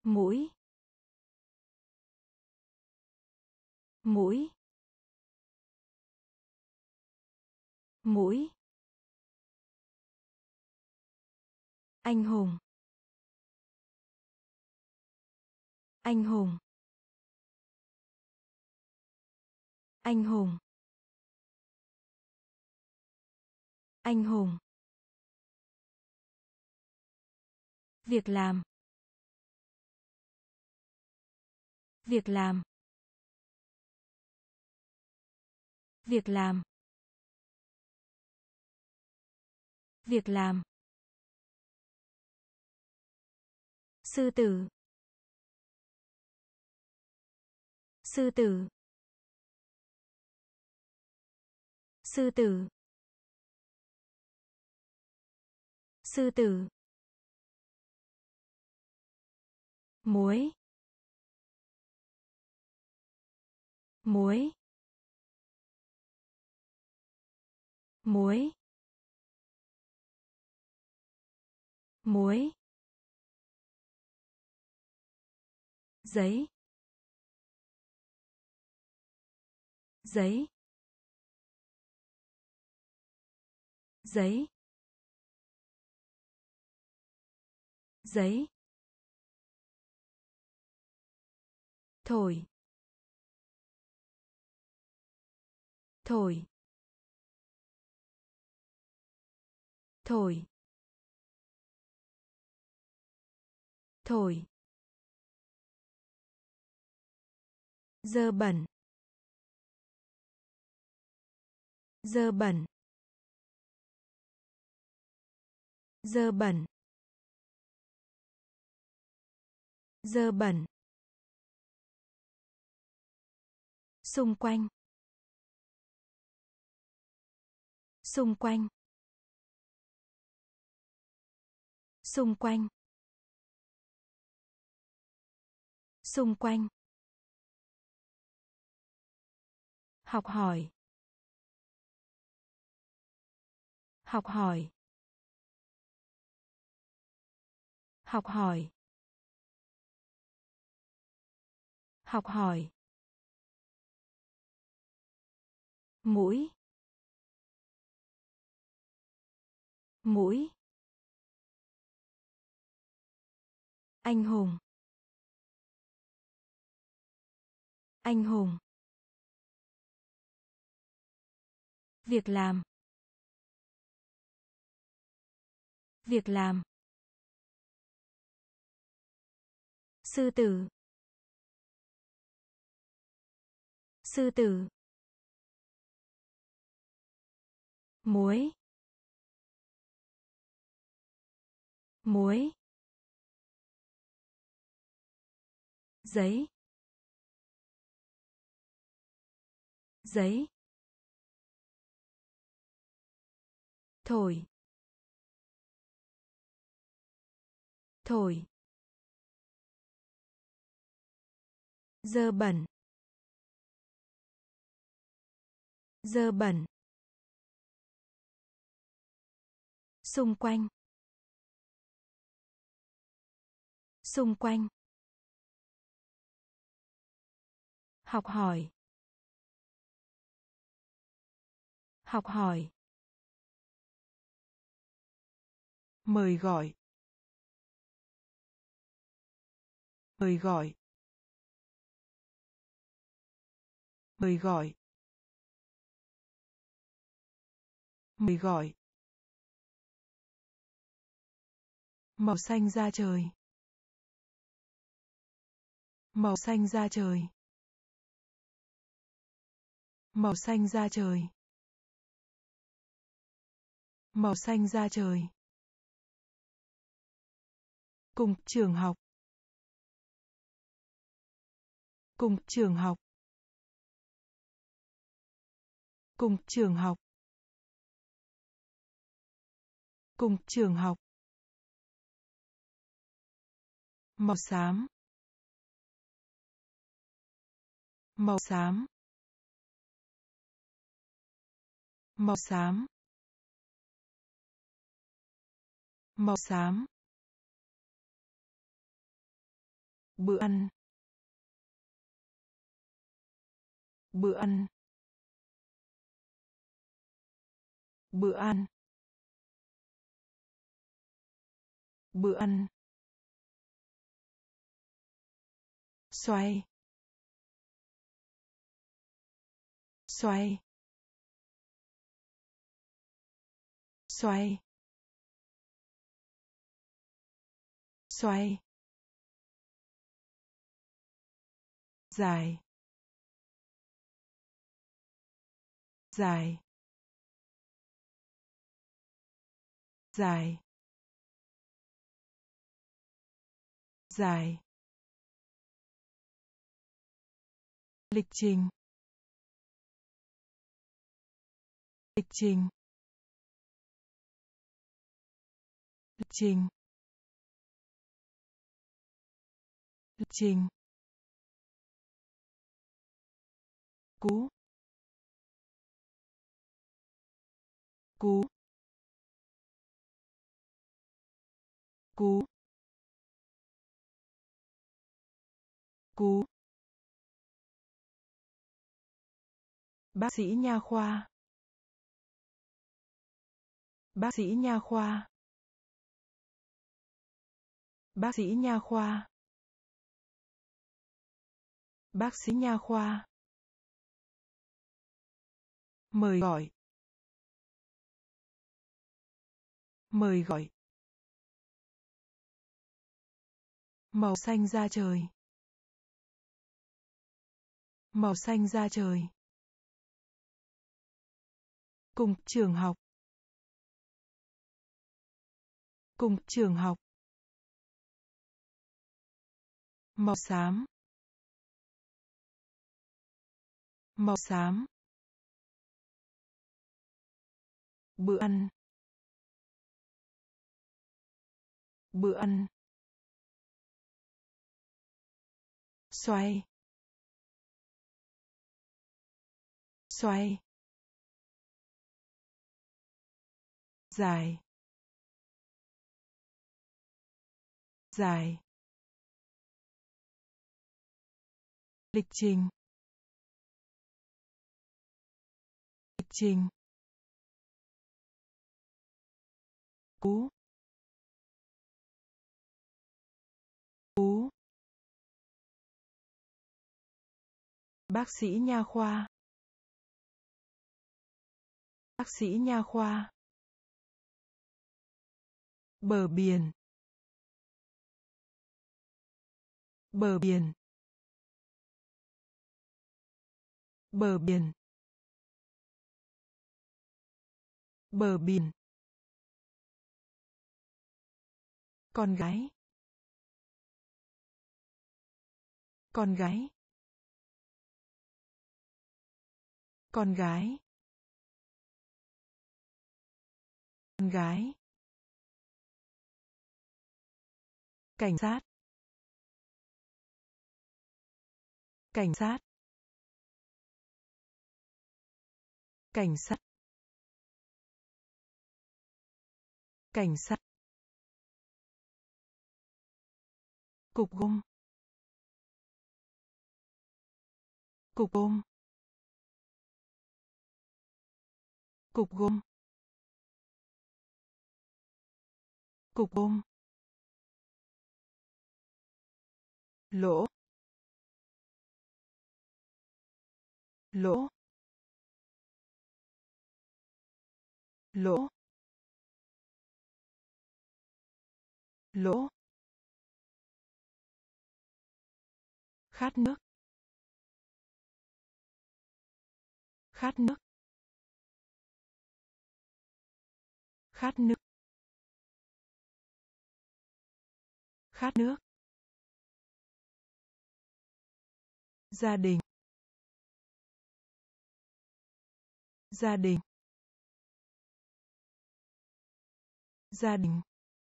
mũi, mũi, mũi, anh hùng, anh hùng, anh hùng, anh hùng, việc làm, việc làm, việc làm, việc làm, sư tử, sư tử, sư tử, sư tử, muối, muối, muối, muối, giấy, giấy, giấy, giấy, thổi, thổi, thổi, thổi, dơ bẩn, dơ bẩn, dơ bẩn, dơ bẩn, xung quanh, xung quanh, xung quanh, xung quanh, học hỏi, học hỏi, học hỏi, học hỏi, mũi, mũi, anh hùng, anh hùng, việc làm, việc làm, sư tử, sư tử, muối, muối, giấy, giấy, thổi, thổi, dơ bẩn, dơ bẩn, xung quanh, xung quanh, học hỏi, học hỏi, mời gọi, mời gọi, mời gọi, mời gọi, màu xanh da trời, màu xanh da trời, màu xanh da trời, màu xanh da trời, cùng trường học, cùng trường học, cùng trường học, cùng trường học, màu xám, màu xám, màu xám, màu xám, Bữa ăn. Bữa ăn. Bữa ăn. Bữa ăn. Xoay. Xoay. Xoay. Xoay. Dài. Dài. Dài. Dài. Lịch trình. Lịch trình. Lịch trình. Lịch trình. Cú. Cú. Cú. Cú. Bác sĩ nha khoa. Bác sĩ nha khoa. Bác sĩ nha khoa. Bác sĩ nha khoa. Mời gọi. Mời gọi. Màu xanh da trời. Màu xanh da trời. Cùng trường học. Cùng trường học. Màu xám. Màu xám. Bữa ăn. Bữa ăn. Xoay. Xoay. Dài. Dài. Lịch trình. Lịch trình. Cú. Cú. Bác sĩ nha khoa. Bác sĩ nha khoa. Bờ biển. Bờ biển. Bờ biển. Bờ biển. Con gái. Con gái. Con gái. Con gái. Cảnh sát. Cảnh sát. Cảnh sát. Cảnh sát. Cục gôm. Cục gôm. Cục gôm. Cục gôm. Lỗ. Lỗ. Lỗ. Lỗ. Khát nước. Khát nước. Khát nước. Khát nước. Gia đình. Gia đình. Gia đình.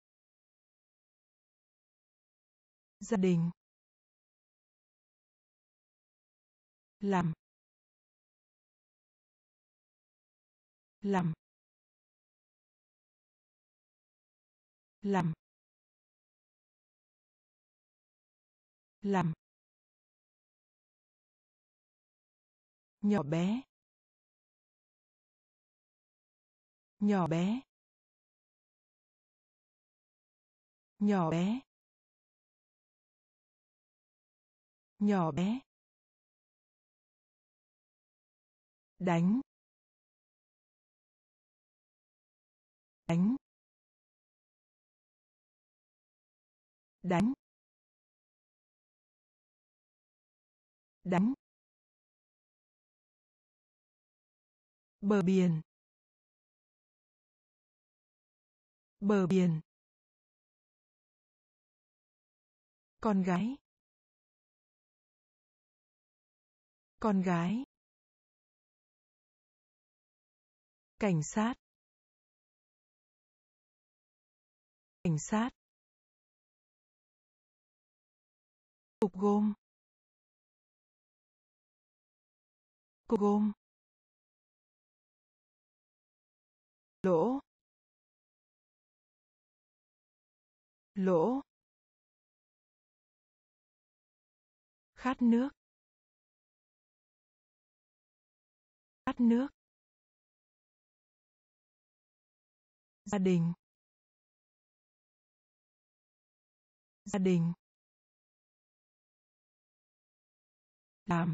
Gia đình. Làm. Làm. Làm. làm, nhỏ bé, nhỏ bé, nhỏ bé, nhỏ bé, đánh, đánh, đánh, đánh, bờ biển, bờ biển, con gái, con gái, cảnh sát, cảnh sát, cục gôm, cục gôm, lỗ, lỗ, khát nước, khát nước, gia đình, gia đình, làm,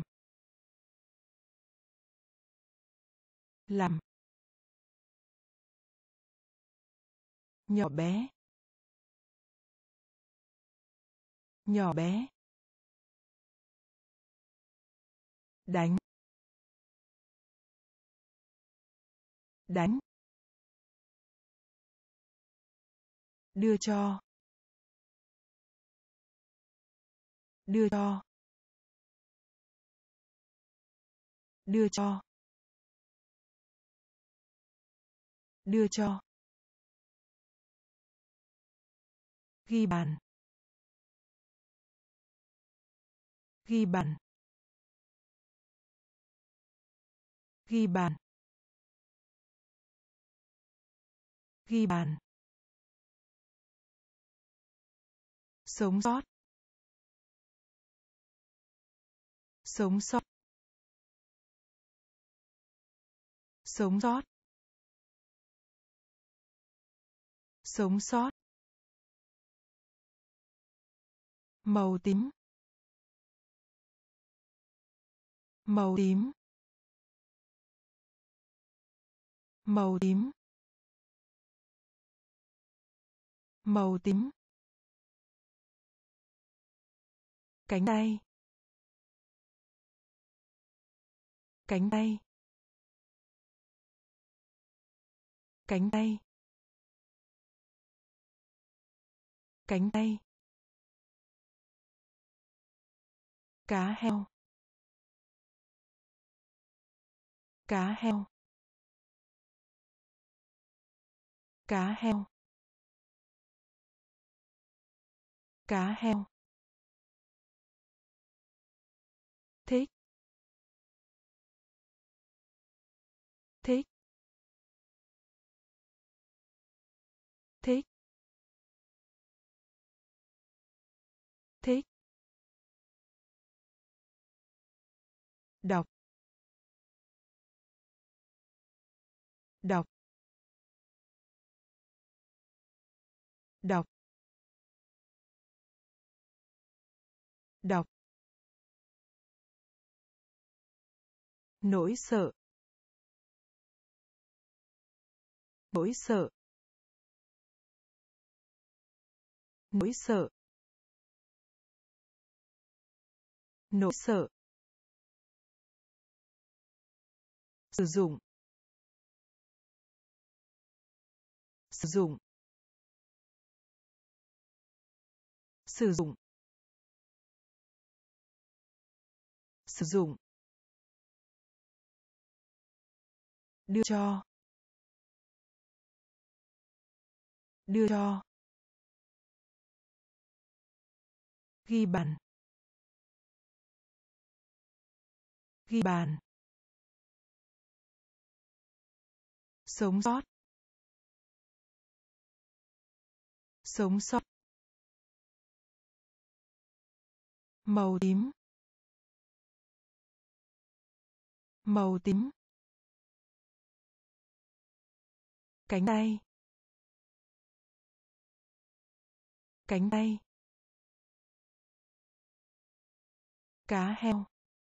làm, nhỏ bé, nhỏ bé, đánh, đánh, đưa cho, đưa cho, đưa cho, đưa cho, ghi bàn, ghi bàn, ghi bàn, ghi bàn, sống sót, sống sót, sống sót, sống sót, màu tím, màu tím, màu tím, màu tím, cánh tay, cánh tay, cánh tay, cánh tay, cá heo, cá heo, cá heo, cá heo, thích, thích, thích, thích, đọc, đọc, đọc, đọc, nỗi sợ, nỗi sợ, nỗi sợ, nỗi sợ, sử dụng, sử dụng, sử dụng, sử dụng, đưa cho, đưa cho, ghi bàn, ghi bàn, sống sót, sống sót, Màu tím. Màu tím. Cánh tay. Cánh tay. Cá heo.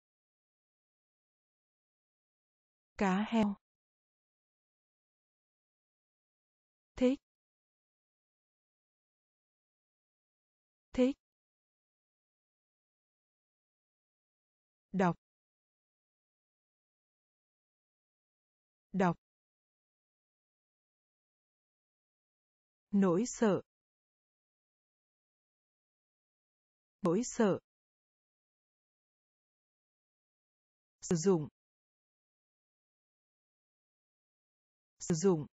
Cá heo. Thích. Thích. Đọc. Đọc. Nỗi sợ. Nỗi sợ. Sử dụng. Sử dụng.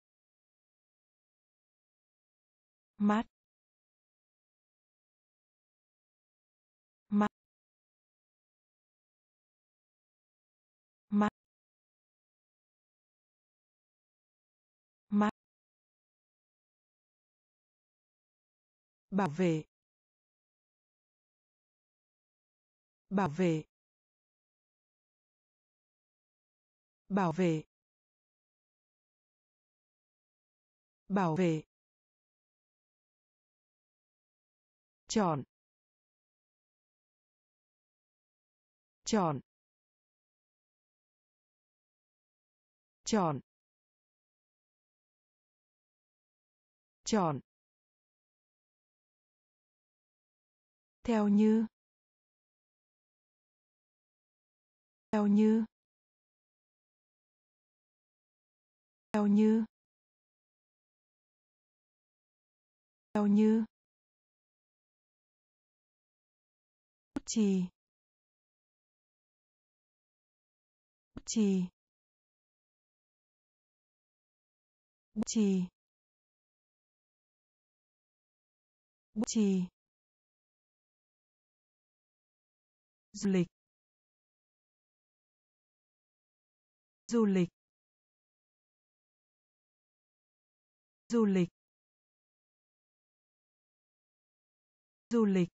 Mát. Mát. Mát. Mát. Bảo vệ. Bảo vệ. Bảo vệ. Bảo vệ. Chọn. Chọn. Chọn. Chọn. Theo như. Theo như. Theo như. Theo như. Bút chì. Bút chì. Bút chì. Bút chì. Du lịch. Du lịch. Du lịch. Du lịch.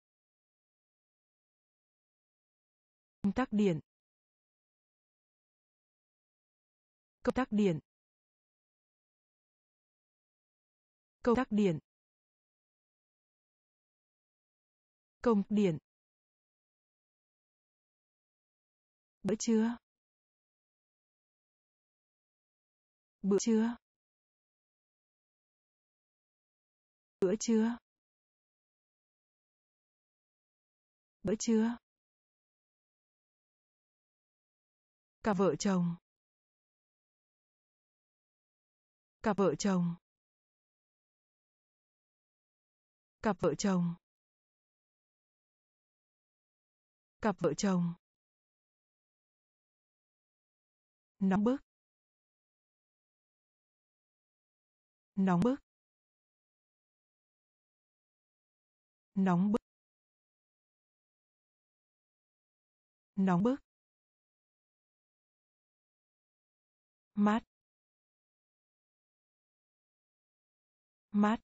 Công tắc điện. Công tắc điện. Công tắc điện. Công điện. Bữa trưa. Bữa trưa. Bữa trưa. Bữa trưa. Cặp vợ chồng. Cặp vợ chồng. Cặp vợ chồng. Cặp vợ chồng. Nóng bức. Nóng bức. Nóng bức. Nóng bức. Mát. Mát.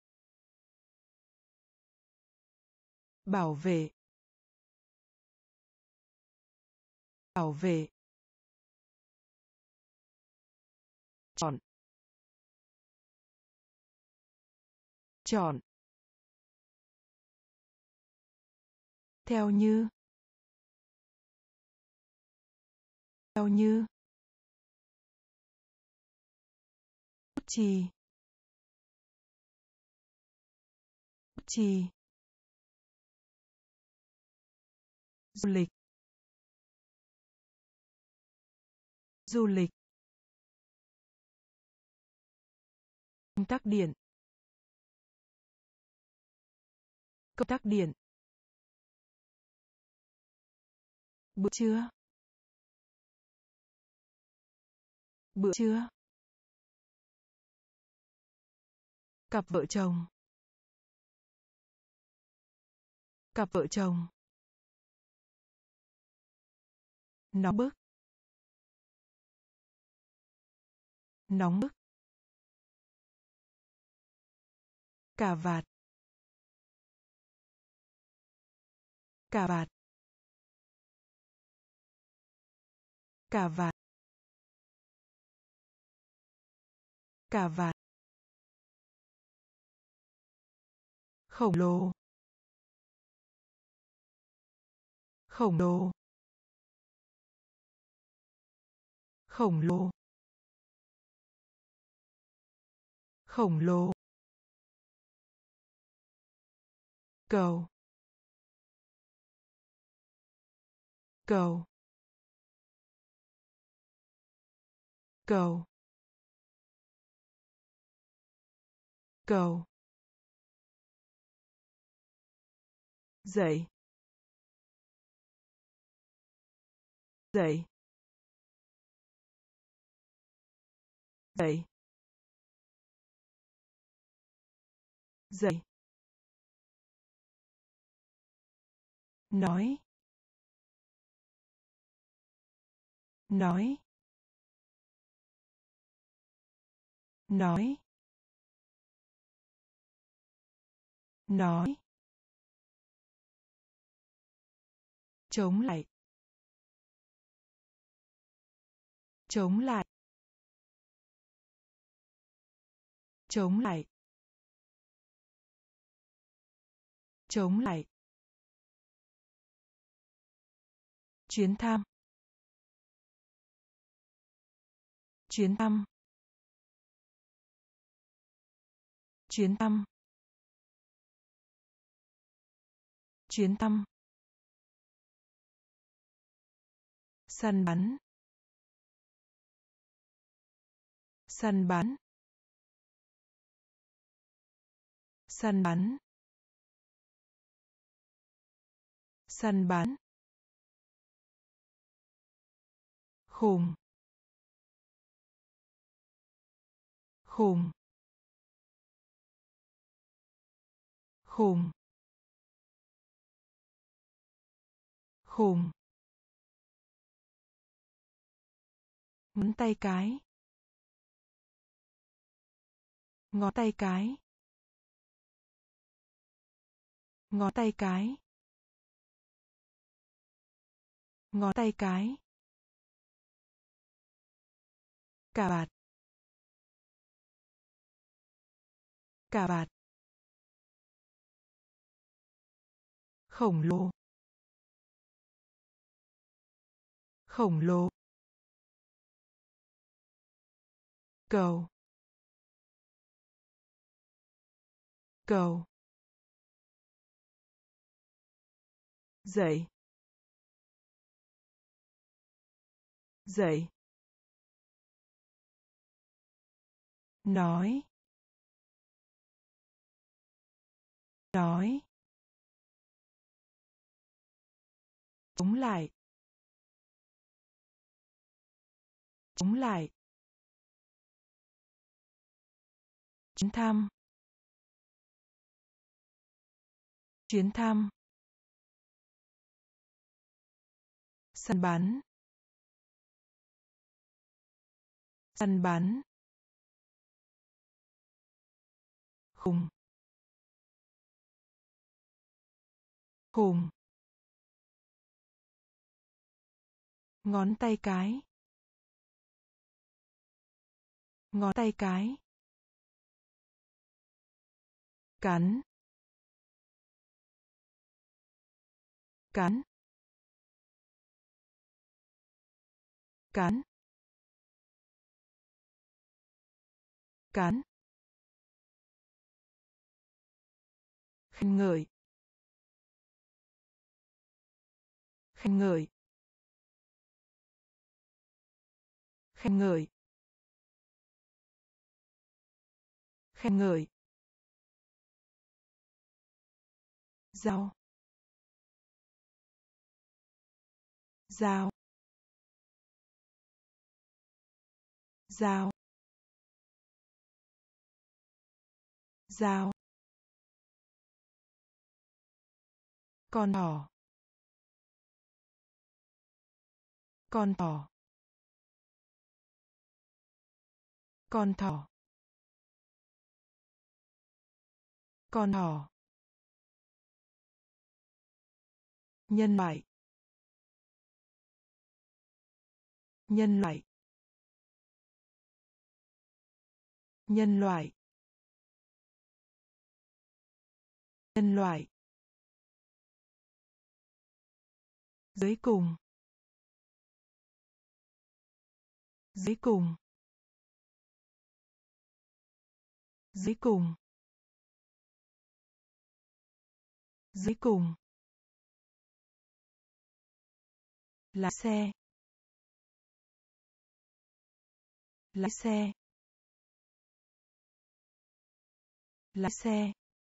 Bảo vệ. Bảo vệ. Chọn. Chọn. Theo như. Theo như. Bút chì. Bút chì. Du lịch. Du lịch. Công tắc điện. Công tắc điện. Bữa trưa. Bữa trưa. Cặp vợ chồng. Cặp vợ chồng. Nóng bức. Nóng bức. Cà vạt. Cà vạt. Cà vạt. Cà vạt. Khổng lồ. Khổng lồ. Khổng lồ. Khổng lồ. Cầu. Cầu. Cầu. Cầu. Dậy. Dậy. Dậy. Dậy. Nói. Nói. Nói. Nói. Chống lại. Chống lại. Chống lại. Chống lại. Chuyến thăm. Chuyến thăm. Chuyến thăm. Chuyến thăm. Săn bắn. Săn bắn. Săn bắn. Săn bắn. Khùng. Khùng. Khùng. Khùng. Ngón tay cái. Ngón tay cái. Ngón tay cái. Ngón tay cái. Cà vạt. Cà vạt. Khổng lồ. Khổng lồ. Cầu. Cầu. Dậy. Dậy. Nói. Nói. Chống lại. Chống lại. Chuyến thăm. Chuyến thăm. Săn bắn. Săn bắn. Khùng. Khùng. Ngón tay cái. Ngón tay cái. Cắn. Cắn. Cắn. Cắn. Khen ngợi. Khen ngợi. Khen ngợi. Khen ngợi. Dao. Dao. Dao. Dao. Con thỏ. Con thỏ. Con thỏ. Con thỏ. Nhân loại. Nhân loại. Nhân loại. Nhân loại. Dưới cùng. Dưới cùng. Dưới cùng. Dưới cùng. Lái xe. Lái xe. Lái xe.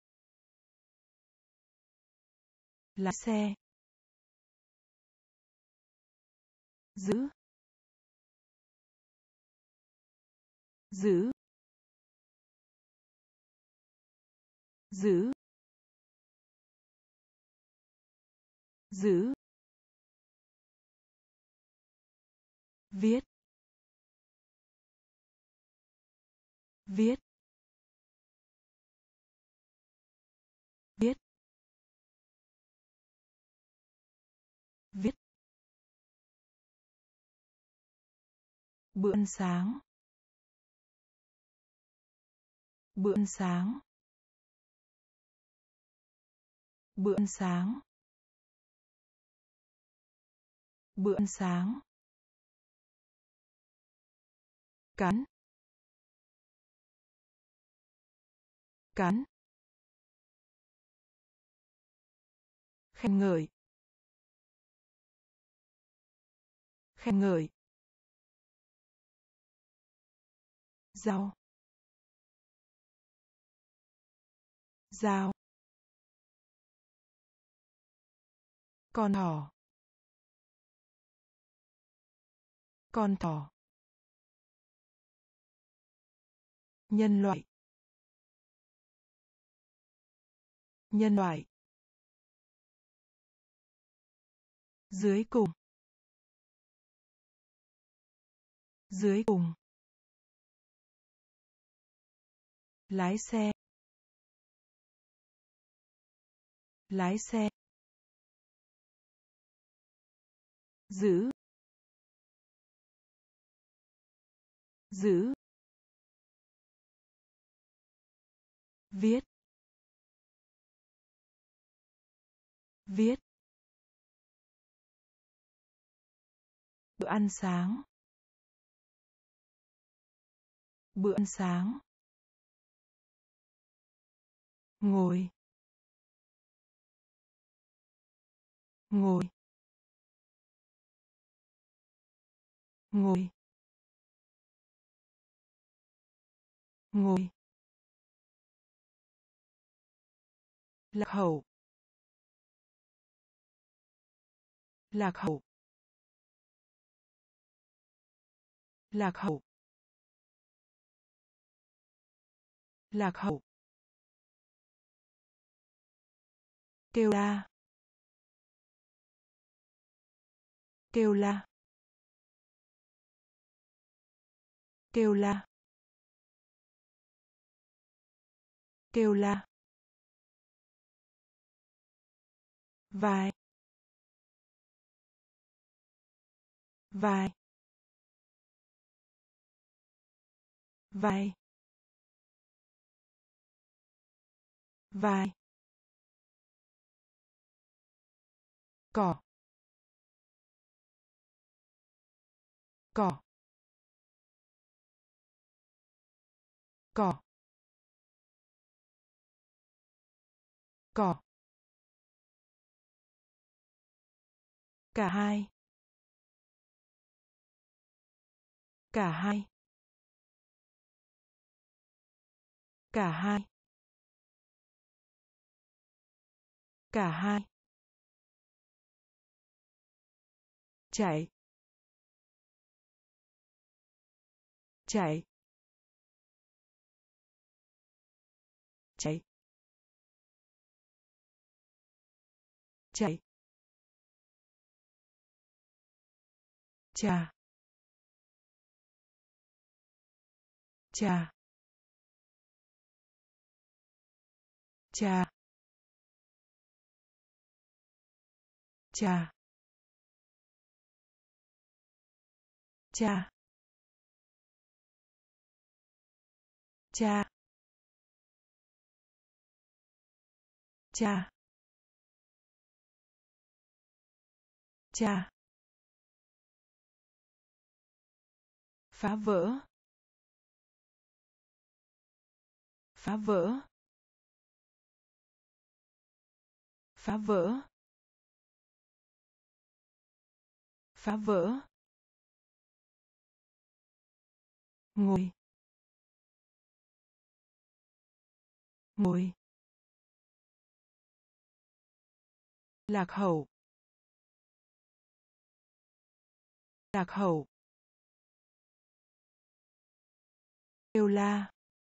Lái xe. Giữ. Giữ. Giữ. Giữ. Viết. Viết. Viết. Viết. Bữa ăn sáng. Bữa ăn sáng. Bữa ăn sáng. Bữa ăn sáng. Cắn. Cắn. Khen ngợi. Khen ngợi. Dao. Dao. Con thỏ. Con thỏ. Nhân loại. Nhân loại. Dưới cùng. Dưới cùng. Lái xe. Lái xe. Giữ. Giữ. Viết. Viết. Bữa ăn sáng. Bữa ăn sáng. Ngồi. Ngồi. Ngồi. Ngồi. Lạc hậu. Lạc hậu. Lạc hậu. Lạc hậu. Kêu la. Kêu la. Kêu la. Kêu la. Vai. Vai. Vai. Vai. Cỏ. Cỏ. Cỏ. Cỏ. Cả hai. Cả hai. Cả hai. Cả hai. Chạy. Chạy. Chạy. Chạy. Trà. Trà. Trà. cha, cha, cha, cha, cha, phá vỡ, phá vỡ, phá vỡ, phá vỡ, ngồi, ngồi, lạc hậu, lạc hậu, kêu la,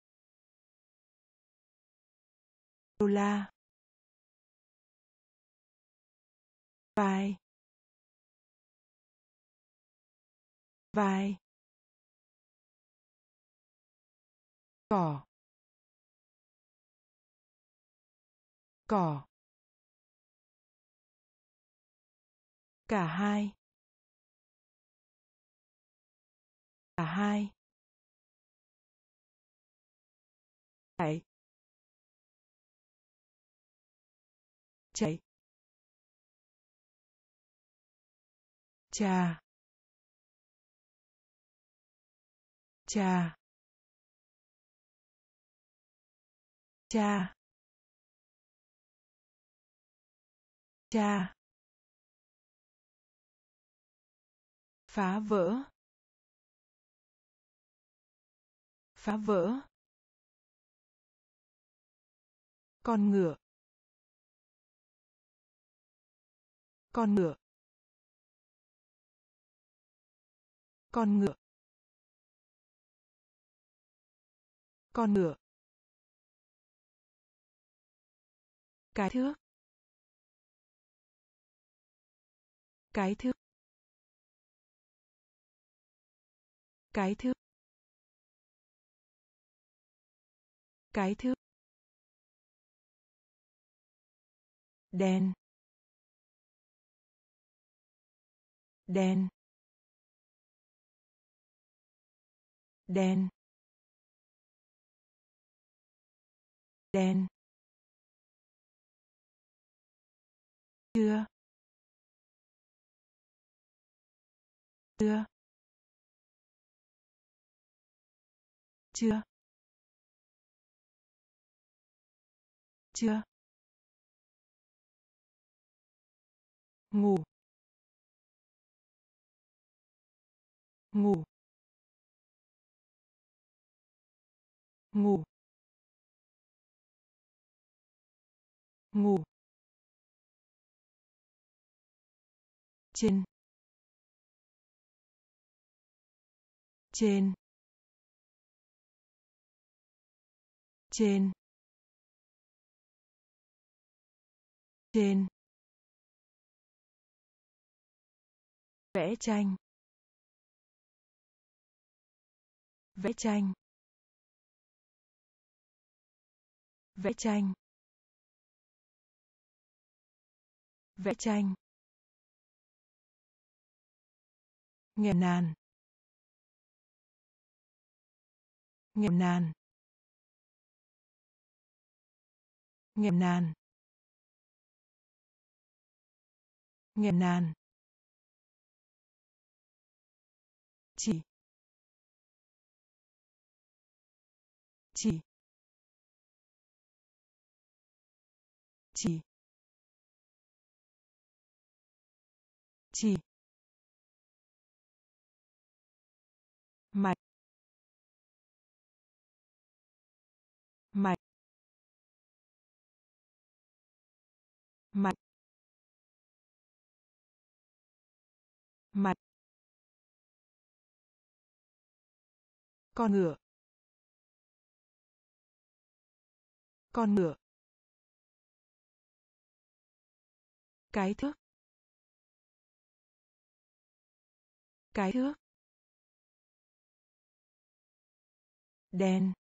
kêu la, vai, vai, cỏ, cỏ, cả hai, cả hai, chạy, chạy, cha, cha, cha, cha, phá vỡ, phá vỡ, con ngựa, con ngựa, con ngựa, con ngựa, cái thước, cái thước, cái thước, cái thước, đen, đen, đen, đen, chưa, chưa, chưa, chưa, ngủ, ngủ, ngủ, ngủ, trên, trên, trên, trên, vẽ tranh, vẽ tranh, vẽ tranh, vẽ tranh, nghèo nàn, nghèo nàn, nghèo nàn, nghèo nàn, chỉ, chỉ, chỉ, chỉ, mạch, mạch, mạch, mạch, con ngựa, con ngựa, cái thước, cái thước, đen,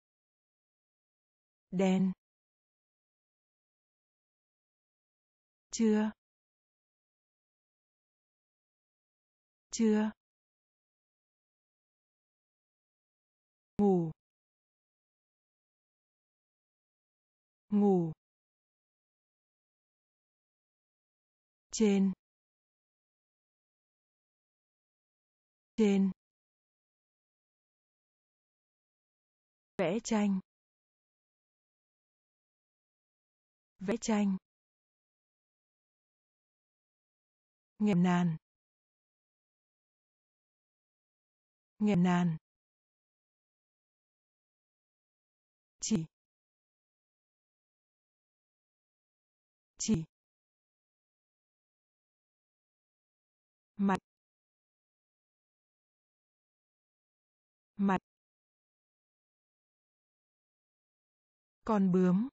đen, chưa, chưa, ngủ, ngủ, trên, trên, vẽ tranh, vẽ tranh, nghèo nàn, nghèo nàn, chỉ, chỉ, mặt, mặt, con bướm,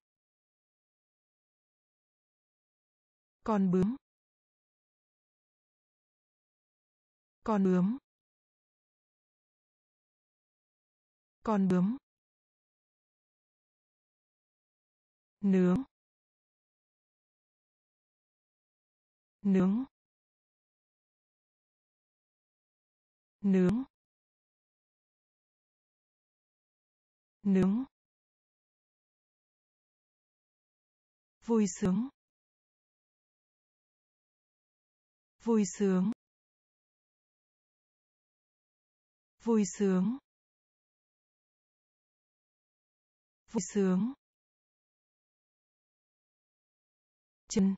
con bướm, con bướm, con bướm, nướng, nướng, nướng, nướng, vui sướng, vui sướng, vui sướng, vui sướng, chân,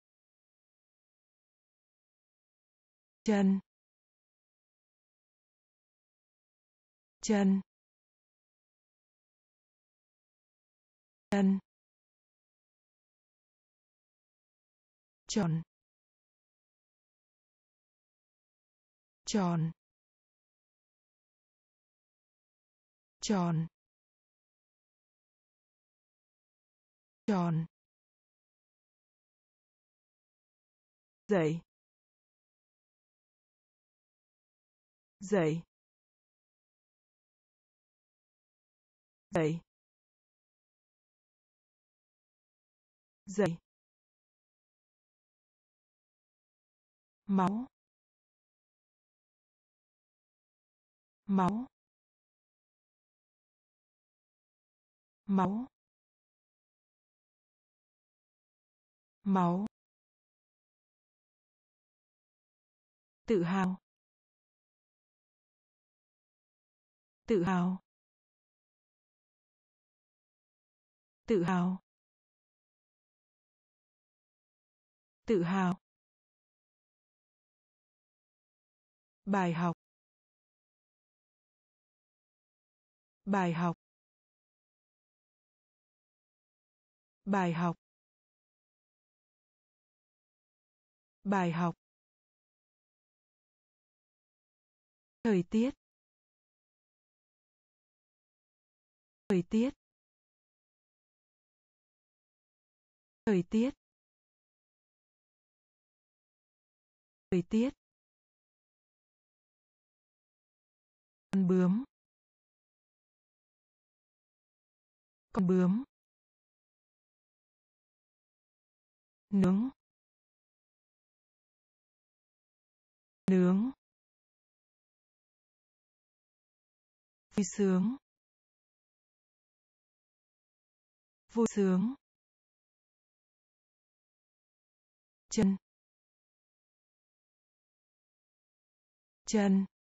chân, chân, chân, tròn, tròn, tròn, tròn, dậy, dậy, dậy, dậy, máu, máu, máu, máu, tự hào, tự hào, tự hào, tự hào, bài học, bài học, bài học, bài học, thời tiết, thời tiết, thời tiết, thời tiết, con bướm, con bướm, nướng, nướng, vui sướng, vui sướng, chân, chân,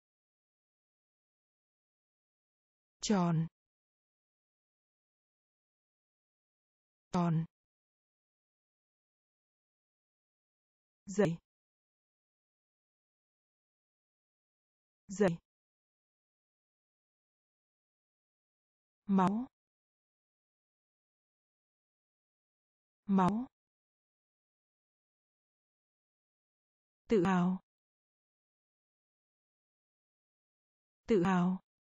tròn, tròn, dậy, dậy, máu, máu, tự hào, tự hào,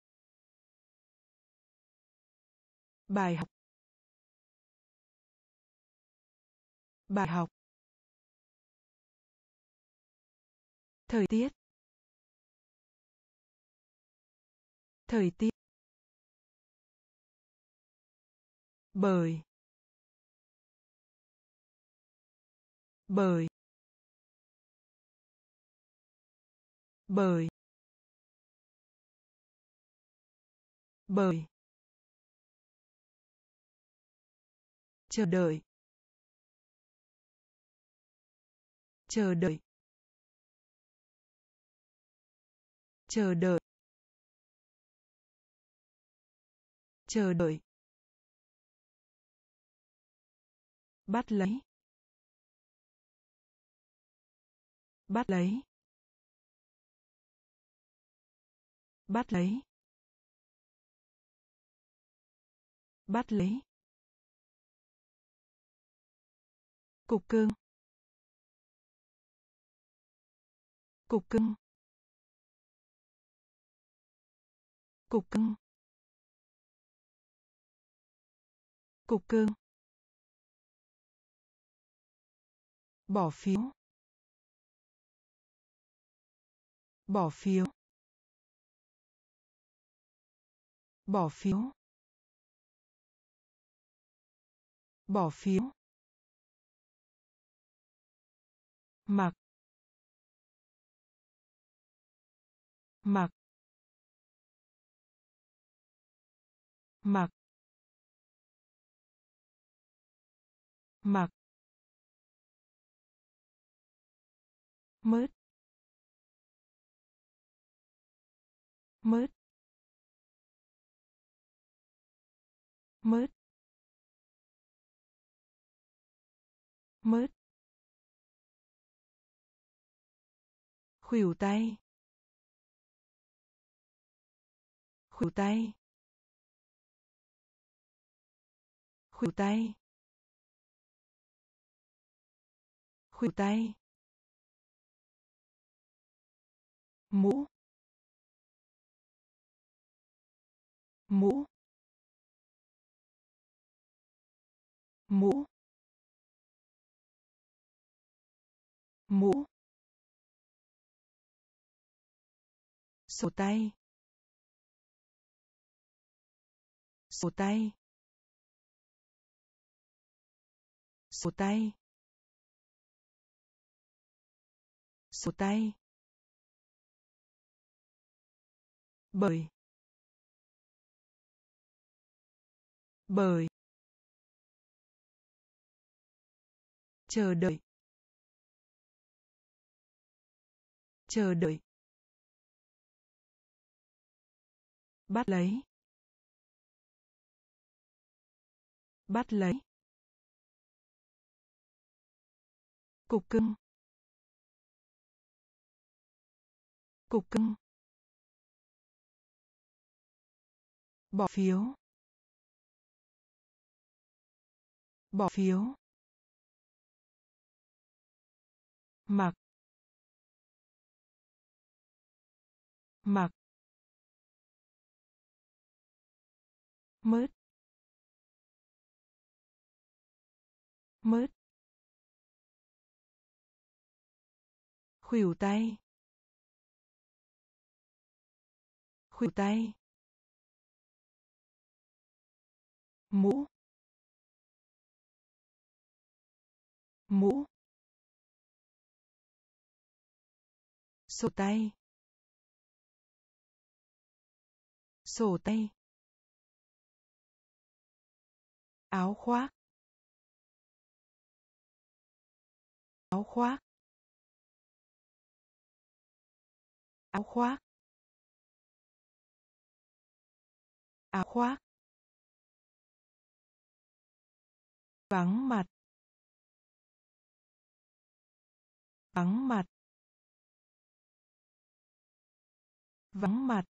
bài học, bài học, thời tiết, thời tiết, bởi, bởi bởi bởi chờ đợi chờ đợi chờ đợi chờ đợi bắt lấy bắt lấy bắt lấy bắt lấy cục cưng cục cưng cục cưng cục cưng bỏ phiếu bỏ phiếu bỏ phiếu bỏ phiếu mặc mặc mặc mặc mớt mớt mớt mớt khuỷu tay khuỷu tay khuỷu tay khuỷu tay mũ mũ mũ mũ sổ tay sổ tay sổ tay sổ tay bởi bởi chờ đợi chờ đợi bắt lấy bắt lấy cục cưng cục cưng bỏ phiếu bỏ phiếu mặc mặc mớt mớt khuỷu tay khuỷu tay mũ mũ sổ tay sổ tay áo khoác áo khoác áo khoác áo khoác vắng mặt vắng mặt vắng mặt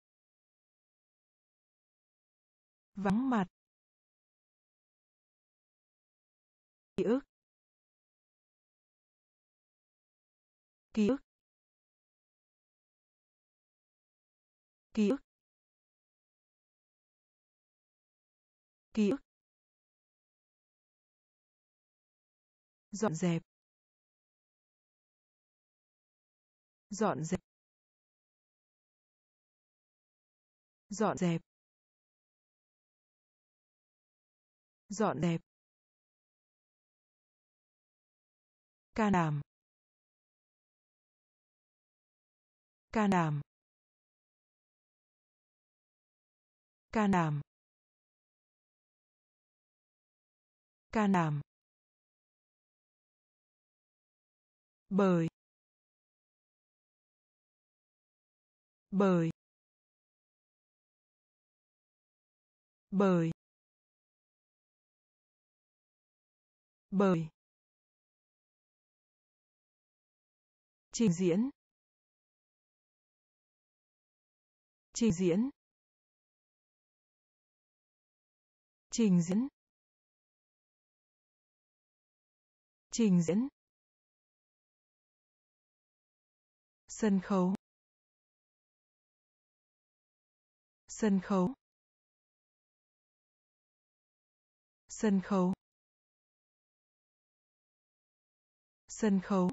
vắng mặt ký ức ký ức ký ức ký ức dọn dẹp dọn dẹp dọn dẹp dọn dẹp can đảm, can đảm, can đảm, can đảm, bởi, bởi, bởi, bởi, trình diễn, trình diễn, trình diễn, trình diễn, sân khấu, sân khấu, sân khấu, sân khấu,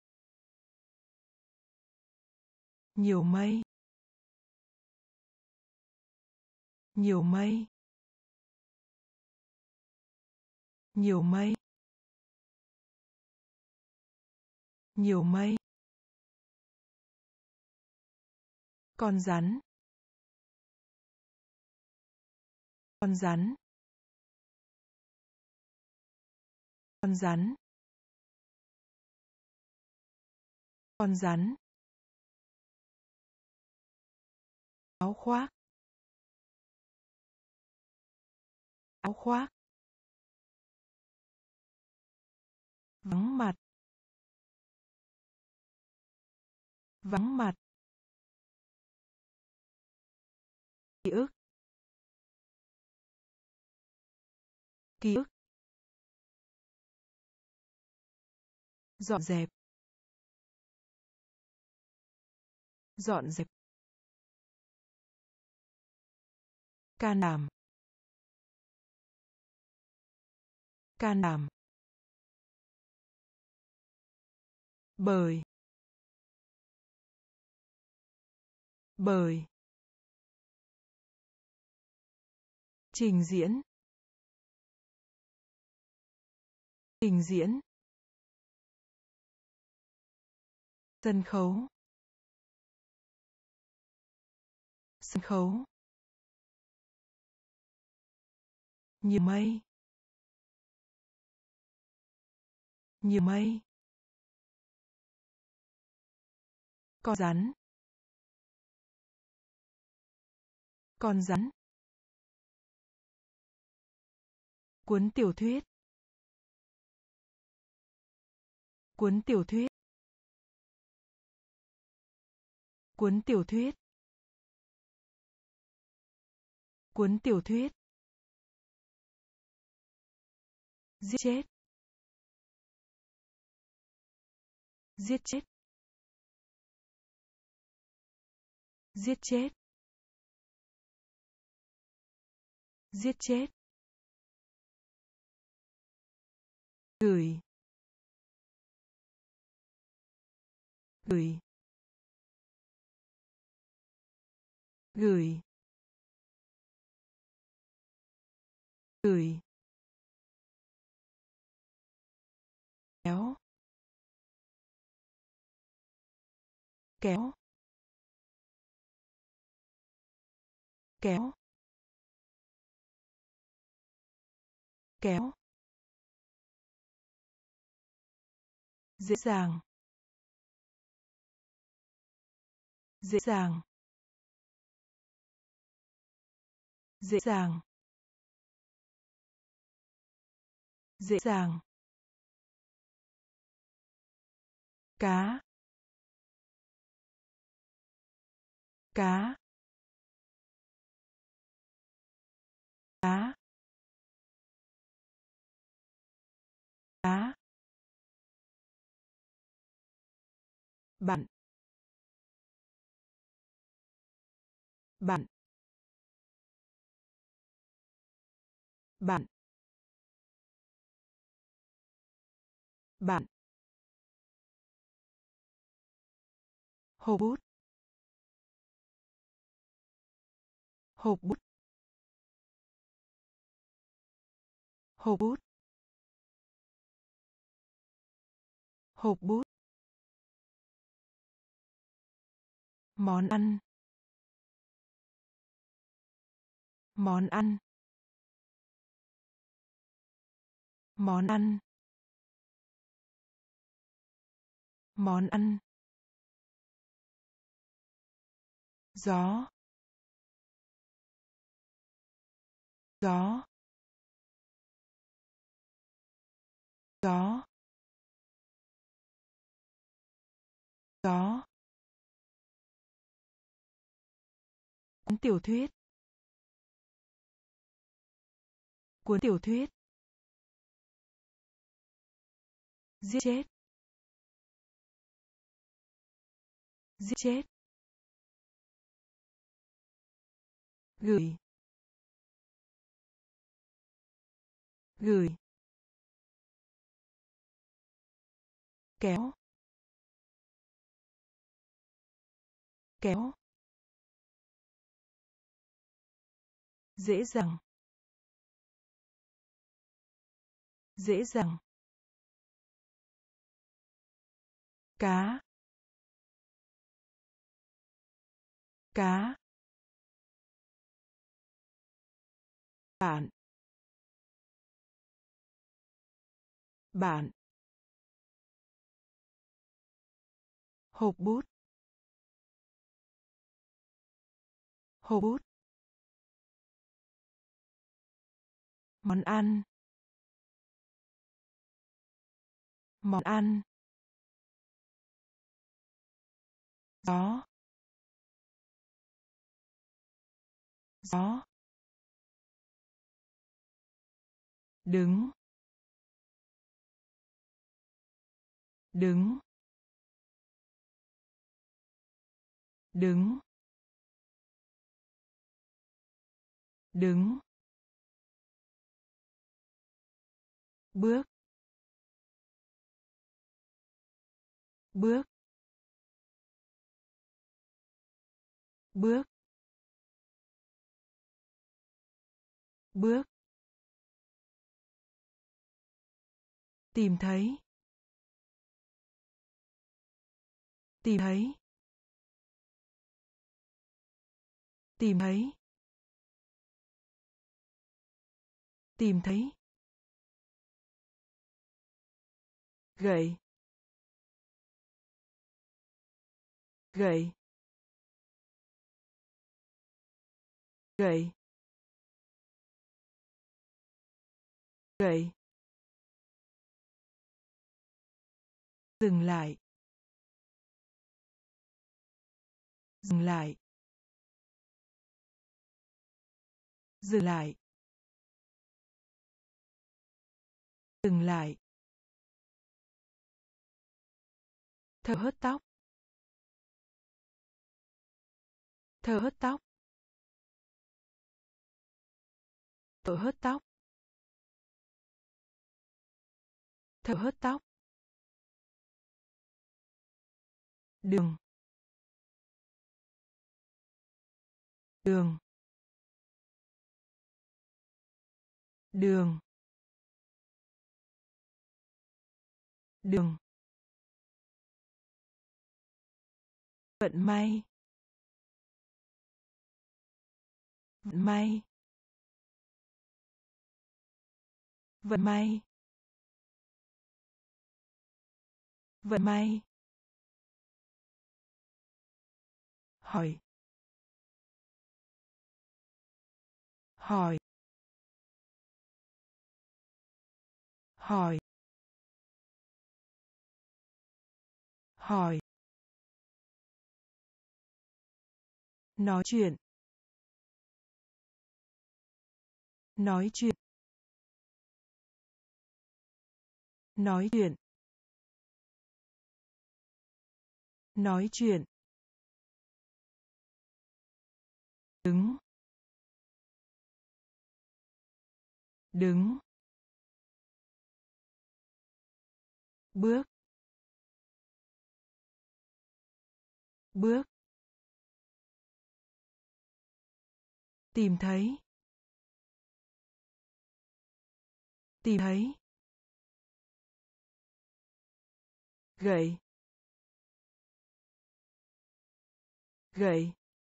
nhiều mây, nhiều mây, nhiều mây, nhiều mây, con rắn, con rắn, con rắn, con rắn, áo khoác, áo khoác, vắng mặt, vắng mặt, ký ức, ký ức, dọn dẹp, dọn dẹp, can đảm, can đảm, bởi, bởi, trình diễn, trình diễn, sân khấu, sân khấu, nhiều mây, nhiều mây, con rắn, con rắn, cuốn tiểu thuyết, cuốn tiểu thuyết, cuốn tiểu thuyết, cuốn tiểu thuyết, giết chết, giết chết, giết chết, giết chết, gửi, gửi, gửi, gửi, kéo, kéo, kéo, kéo, dễ dàng, dễ dàng, dễ dàng, dễ dàng, cá, cá, cá, cá, bạn, bạn, bạn, bạn, hộp bút, hộp bút, hộp bút, hộp bút, món ăn, món ăn, món ăn, món ăn, gió, gió, gió, gió, cuốn tiểu thuyết, cuốn tiểu thuyết, giết chết, giết chết, gửi, gửi, kéo, kéo, dễ dàng, dễ dàng, cá, cá, bạn, bạn, hộp bút, hộp bút, món ăn, món ăn, gió, gió, đứng, đứng, đứng, đứng, bước, bước, bước, bước, tìm thấy, tìm thấy, tìm thấy, tìm thấy, gậy, gậy, gậy, gậy, dừng lại, dừng lại, dừng lại, dừng lại, thở hớt tóc, thở hớt tóc, thở hớt tóc, thở hớt tóc, đường, đường, đường, đường, vận may, vận may, vận may, vận may, hỏi, hỏi, hỏi, hỏi, nói chuyện, nói chuyện, nói chuyện, nói chuyện, đứng, đứng, bước, bước, tìm thấy, tìm thấy, gậy, gậy,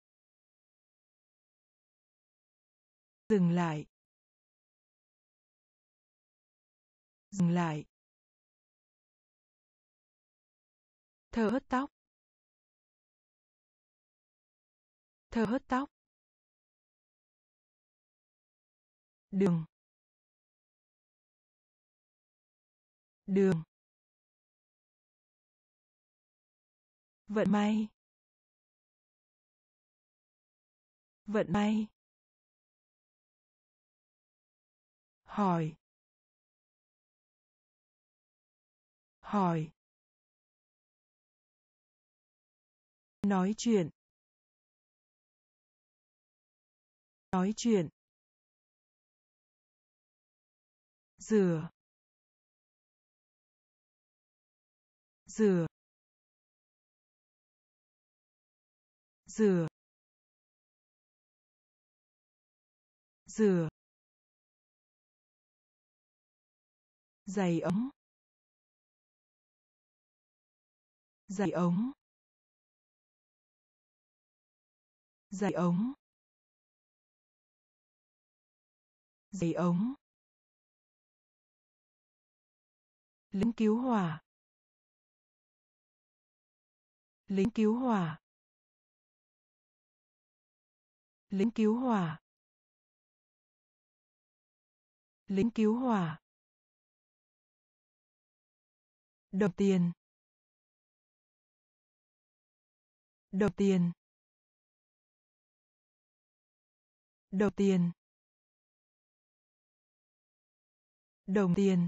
dừng lại, dừng lại, thở hớt tóc, thở hớt tóc, đường, đường, vận may, vận may, hỏi, hỏi, nói chuyện, nói chuyện, rửa, rửa, rửa, rửa, giày ống, giày ống, giày ống, giày ống, lính cứu hỏa, lính cứu hỏa, lính cứu hỏa, lính cứu hỏa, đồng tiền, đồng tiền, đồng tiền, đồng tiền,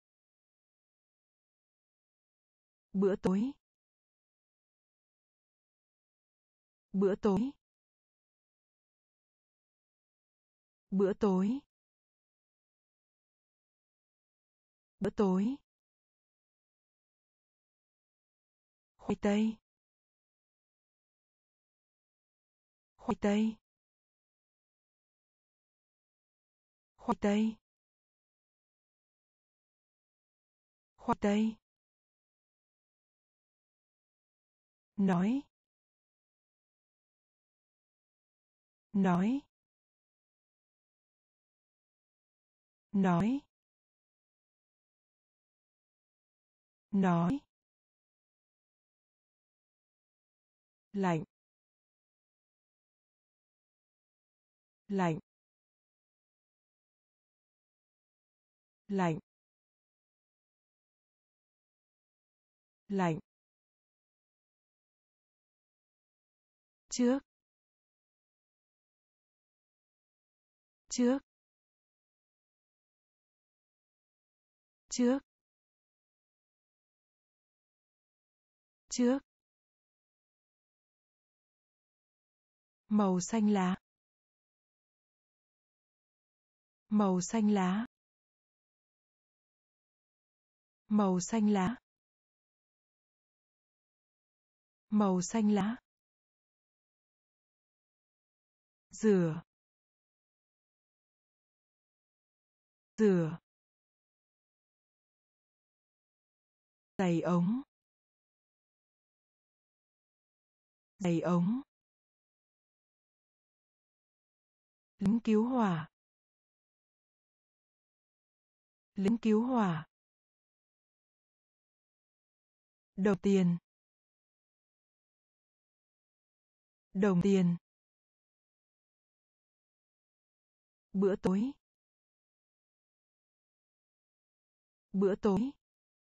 bữa tối, bữa tối, bữa tối, bữa tối, khoai tây, khoai tây, khoai tây, khoai tây, nói, nói, nói, nói, lạnh, lạnh, lạnh, lạnh, trước, trước, trước, trước, màu xanh lá, màu xanh lá, màu xanh lá, màu xanh lá, rửa, rửa, giày ống, giày ống, lính cứu hỏa, lính cứu hỏa, đồng tiền, đồng tiền, bữa tối, bữa tối,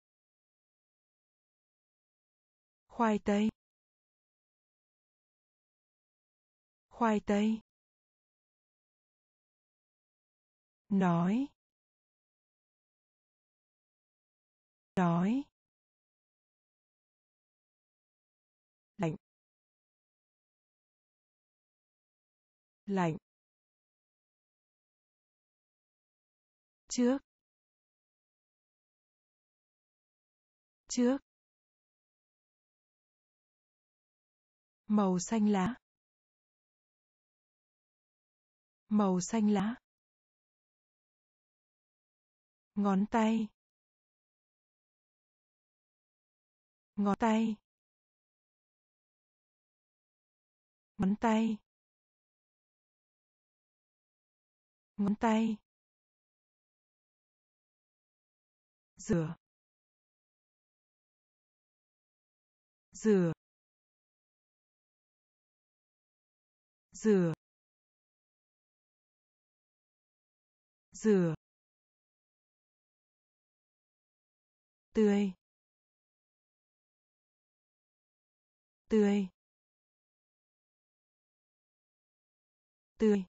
khoai tây, khoai tây, nói, nói, lạnh, lạnh, trước, trước, màu xanh lá, màu xanh lá, ngón tay, ngón tay, ngón tay, ngón tay, rửa, rửa, rửa, rửa, tươi, tươi, tươi,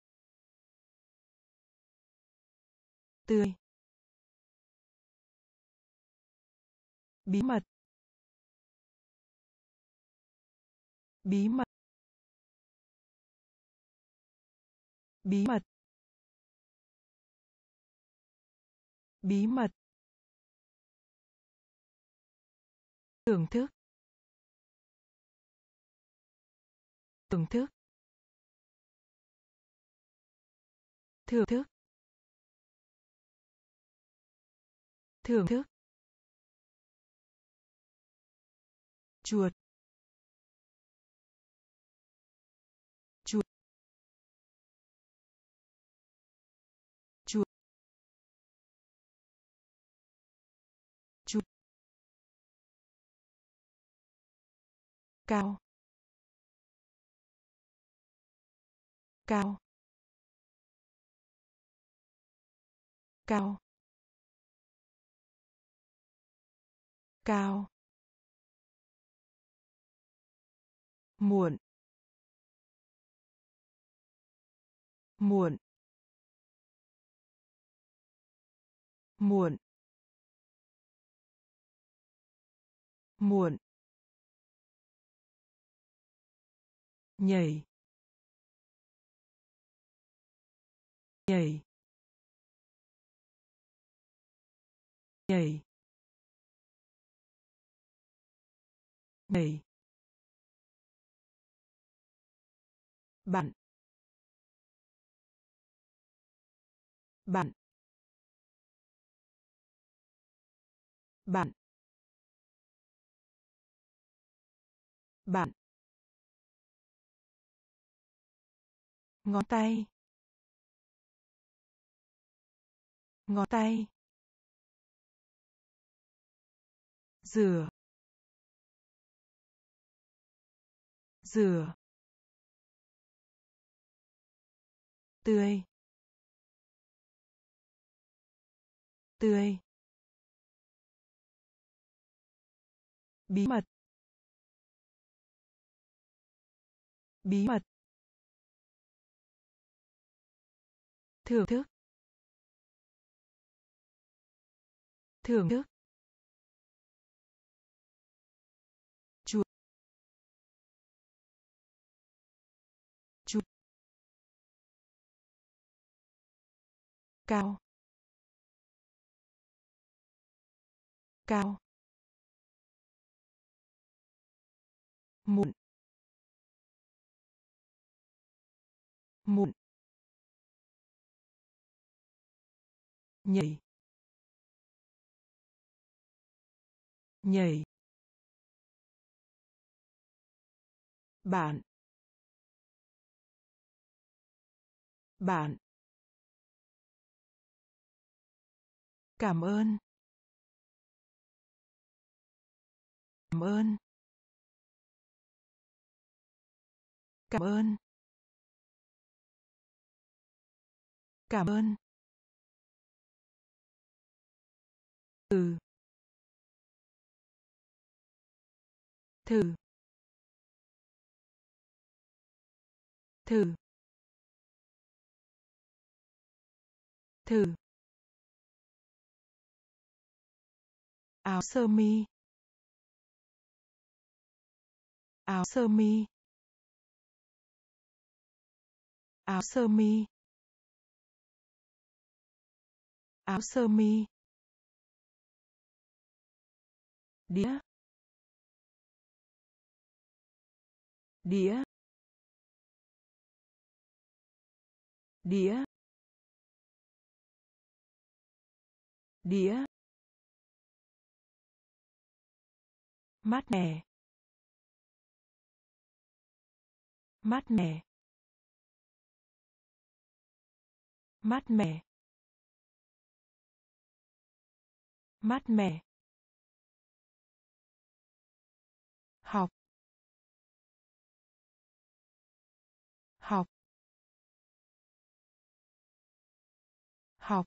tươi, bí mật, bí mật, bí mật, bí mật, thưởng thức, thưởng thức, thưởng thức, thưởng thức, chuột, chuột, chuột, chuột, cao, cao, cao, cao, muộn, muộn, muộn, muộn, nhảy, nhảy, nhảy, nhảy, bạn, bạn, bạn, bạn, ngón tay, ngón tay, rửa, rửa, tươi, tươi, bí mật, bí mật, thưởng thức, thưởng thức, chuột, chuột, cao, cao, muộn, muộn, nhảy, nhảy, bạn, bạn, cảm ơn, cảm ơn, cảm ơn, cảm ơn, thử, thử, thử, thử, áo sơ mi, áo sơ mi, áo sơ mi, áo sơ mi, đĩa, đĩa, đĩa, đĩa, mát mẻ, mát mẻ, mát mẻ, mát mẻ, học, học, học,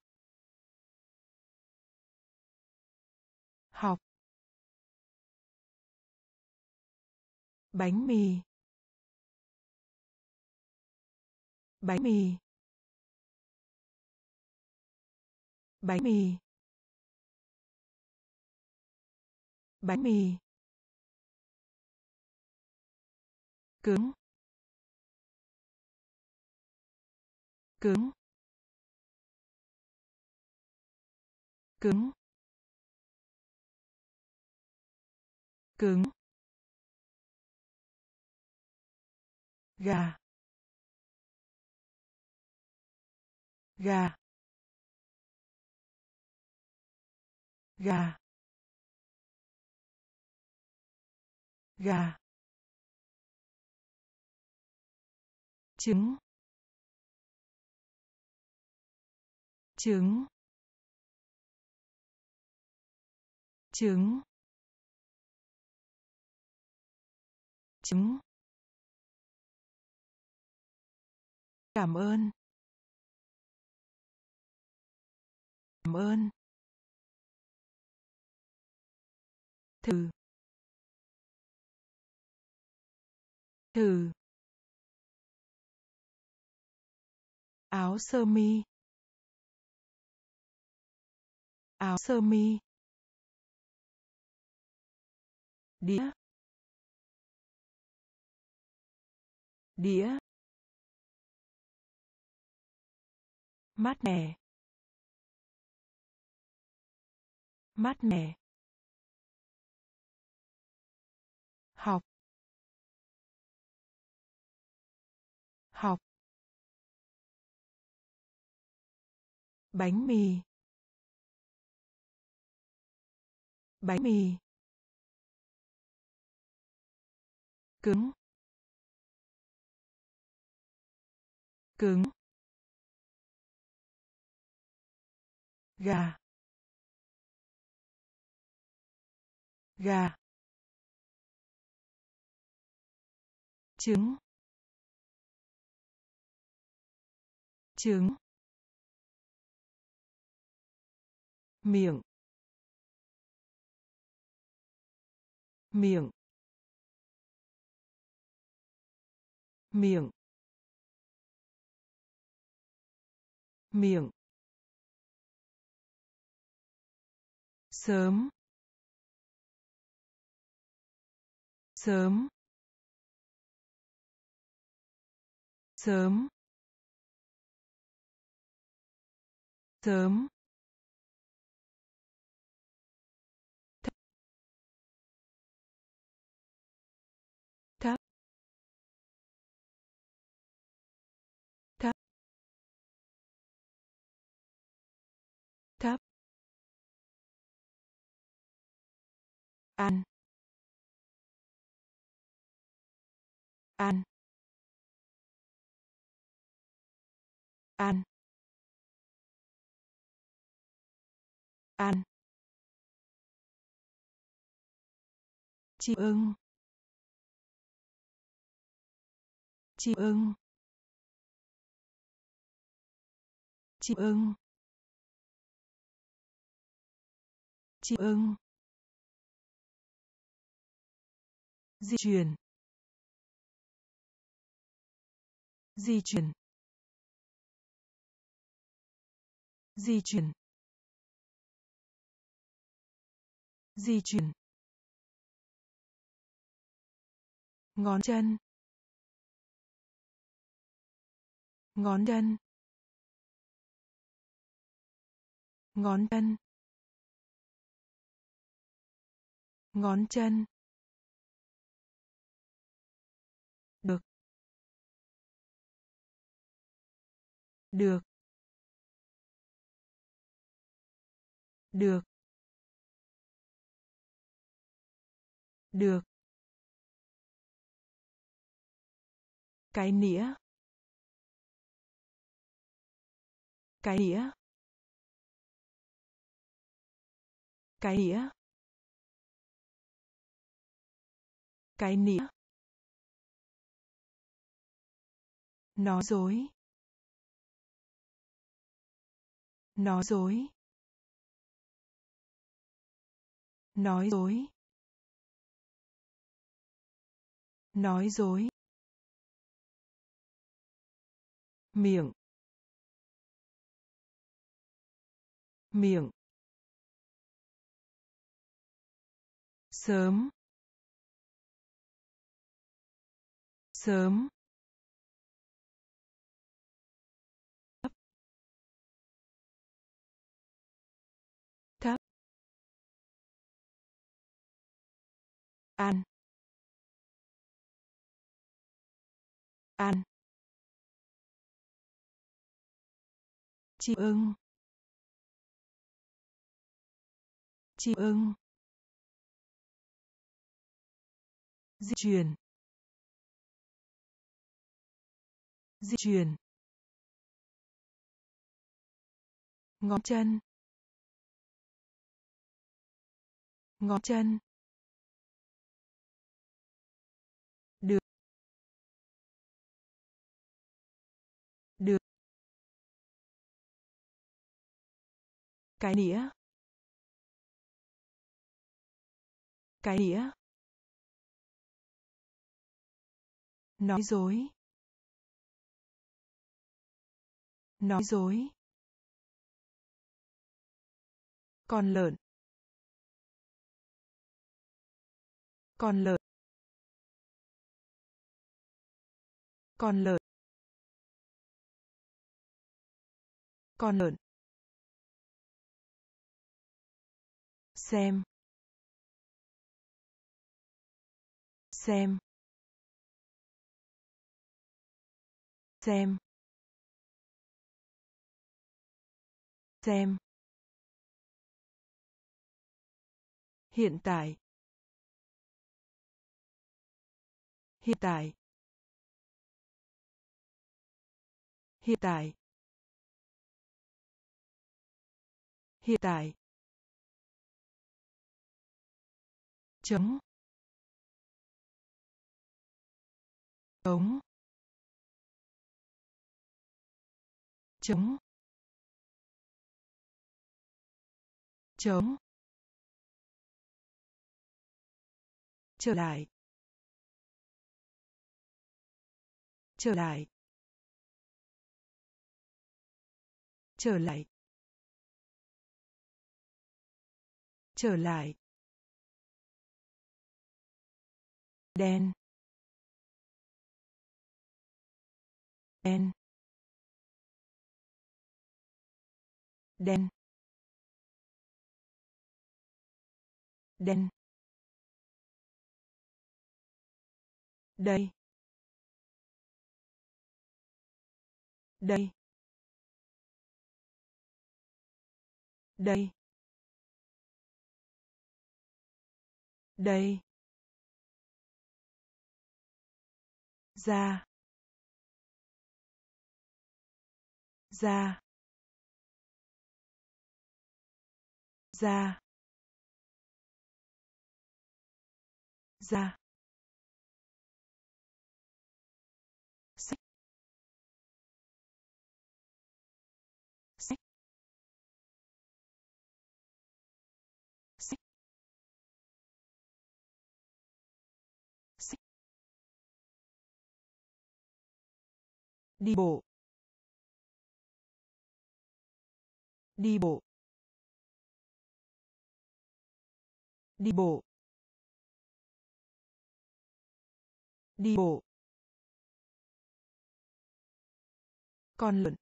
học, bánh mì, bánh mì, bánh mì, bánh mì, cứng, cứng, cứng, cứng, gà, gà, gà, gà, trứng, trứng, trứng, trứng, cảm ơn, cảm ơn, thử, thử, áo sơ mi, áo sơ mi, đĩa, đĩa, mát mẻ, mát mẻ, học, học, bánh mì, bánh mì, cứng, cứng, gà, gà, trứng, trứng, miệng, miệng, miệng, miệng, sớm, sớm, sớm, sớm, thấp, thấp, thấp, ăn, ăn, ăn, ăn, chim ưng, chim ưng, chim ưng, chim ưng, di chuyển, di chuyển, di chuyển, di chuyển, ngón chân, ngón chân, ngón chân, ngón chân, được, được, được, được, cái nĩa, cái nĩa, cái nĩa, cái nĩa, nói dối, nói dối, nói dối, nói dối, miệng, miệng, sớm, sớm, thấp, thấp, ăn, ăn, chim ưng, chim ưng, di chuyển, di chuyển, ngón chân, ngón chân, được, được, cái nĩa, cái nĩa, nói dối, nói dối, con lợn, con lợn, con lợn, con lợn, xem, xem, xem, xem, hiện tại, hiện tại, hiện tại, hiện tại, chống, chống, chống, chống, trở lại, trở lại, trở lại, trở lại, đen, đen, đen, đen, đây, đây, đây, đây, ra, ra, ra, ra, sách, sách, sách, sách, đi bộ, đi bộ, đi bộ, đi bộ, con lợn,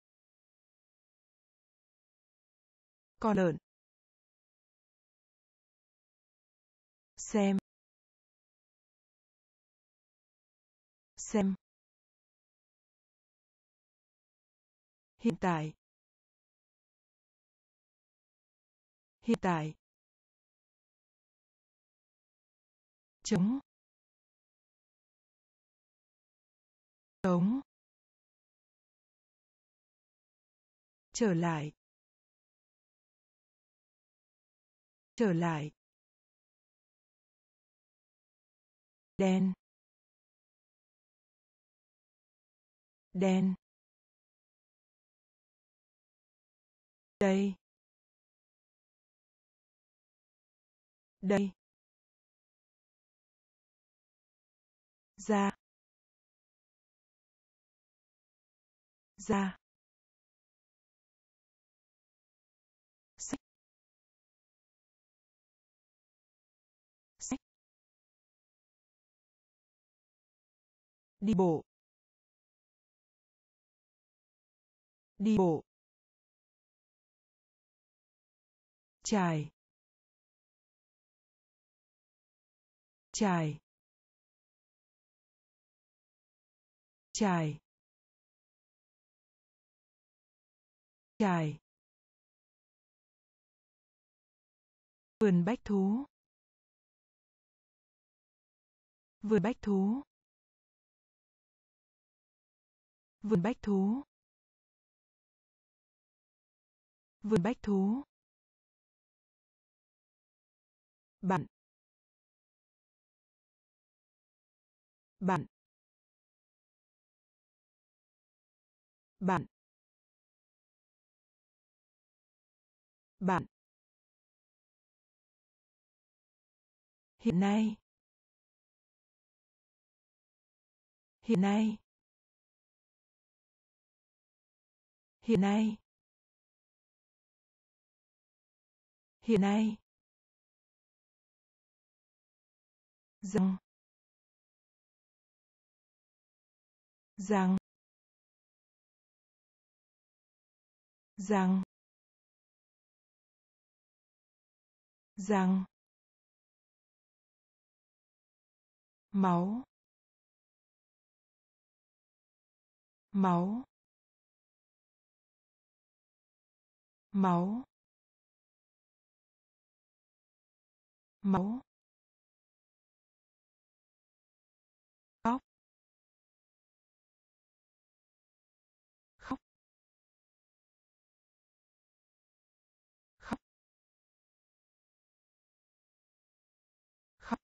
con lợn, xem, hiện tại, hiện tại, chống, chống, trở lại, trở lại, đen, đen, đây, đây, ra, ra, sách, sách, đi bộ, đi bộ, trải, trải, trải, trải, vườn bách thú, vườn bách thú, vườn bách thú, vườn bách thú, bạn, bạn, bạn, bạn, hiện nay, hiện nay, hiện nay, hiện nay, rằng, rằng, rằng, rằng, máu, máu, máu, máu, khóc, khóc, khóc, khóc,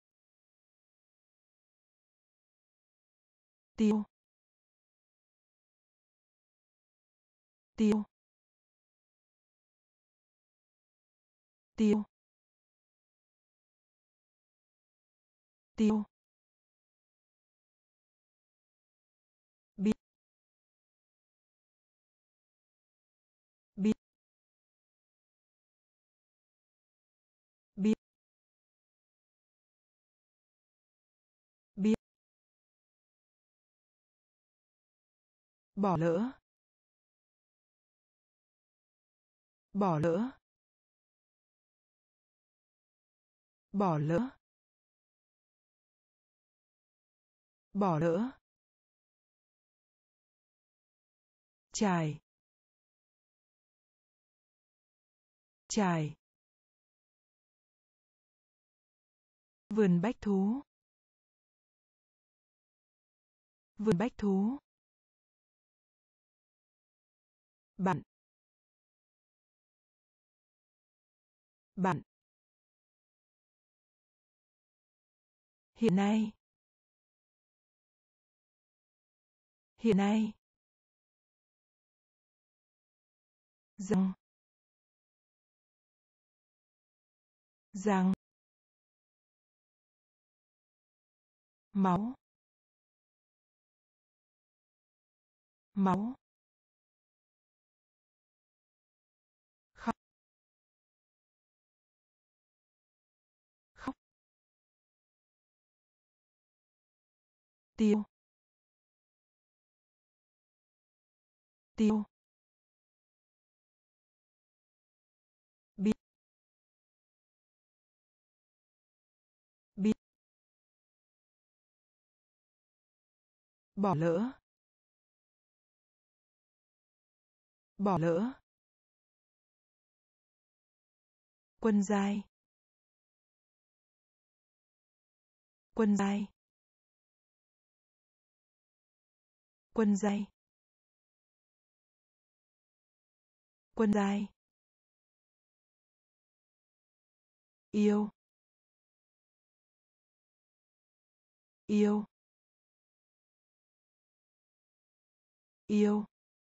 tiêu, tiêu, tiêu, tiêu, biết, biết, biết, biết, bỏ lỡ, bỏ lỡ, bỏ lỡ, bỏ lỡ, trải, trải, vườn bách thú, vườn bách thú, bạn, bạn, hiện nay, hiện nay, rằng, rằng, máu, máu, khóc, khóc, tiêu, tiêu, biết, biết, bỏ lỡ, bỏ lỡ, quân giai, Quân giai. Quân giai. Quân giai. Yêu. Yêu. Yêu.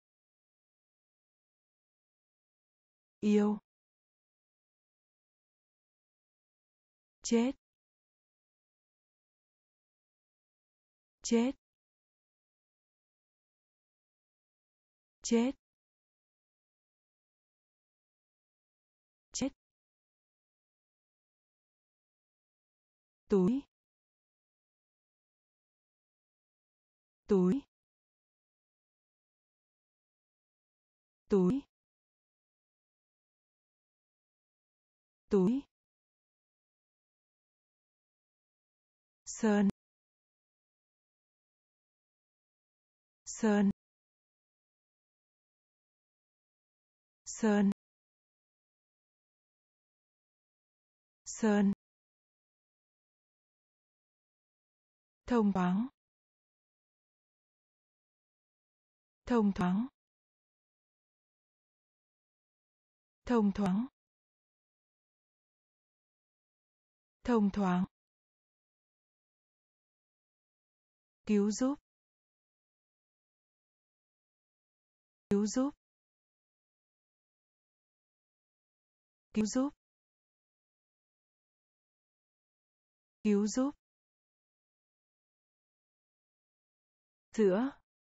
Yêu. Chết. Chết. Chết. Chết. Túi. Túi. Túi. Túi. Sơn. Sơn. Sơn. Sơn. Thông thoáng. Thông thoáng. Thông thoáng. Thông thoáng. Cứu giúp. Cứu giúp. Cứu giúp. Cứu giúp. Sữa.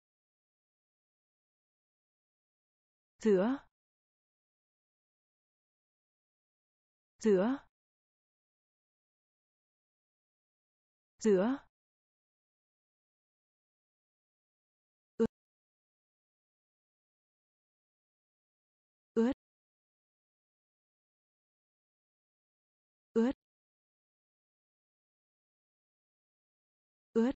Sữa. Sữa. Sữa. Ướt. Ướt. Ướt. Ướt.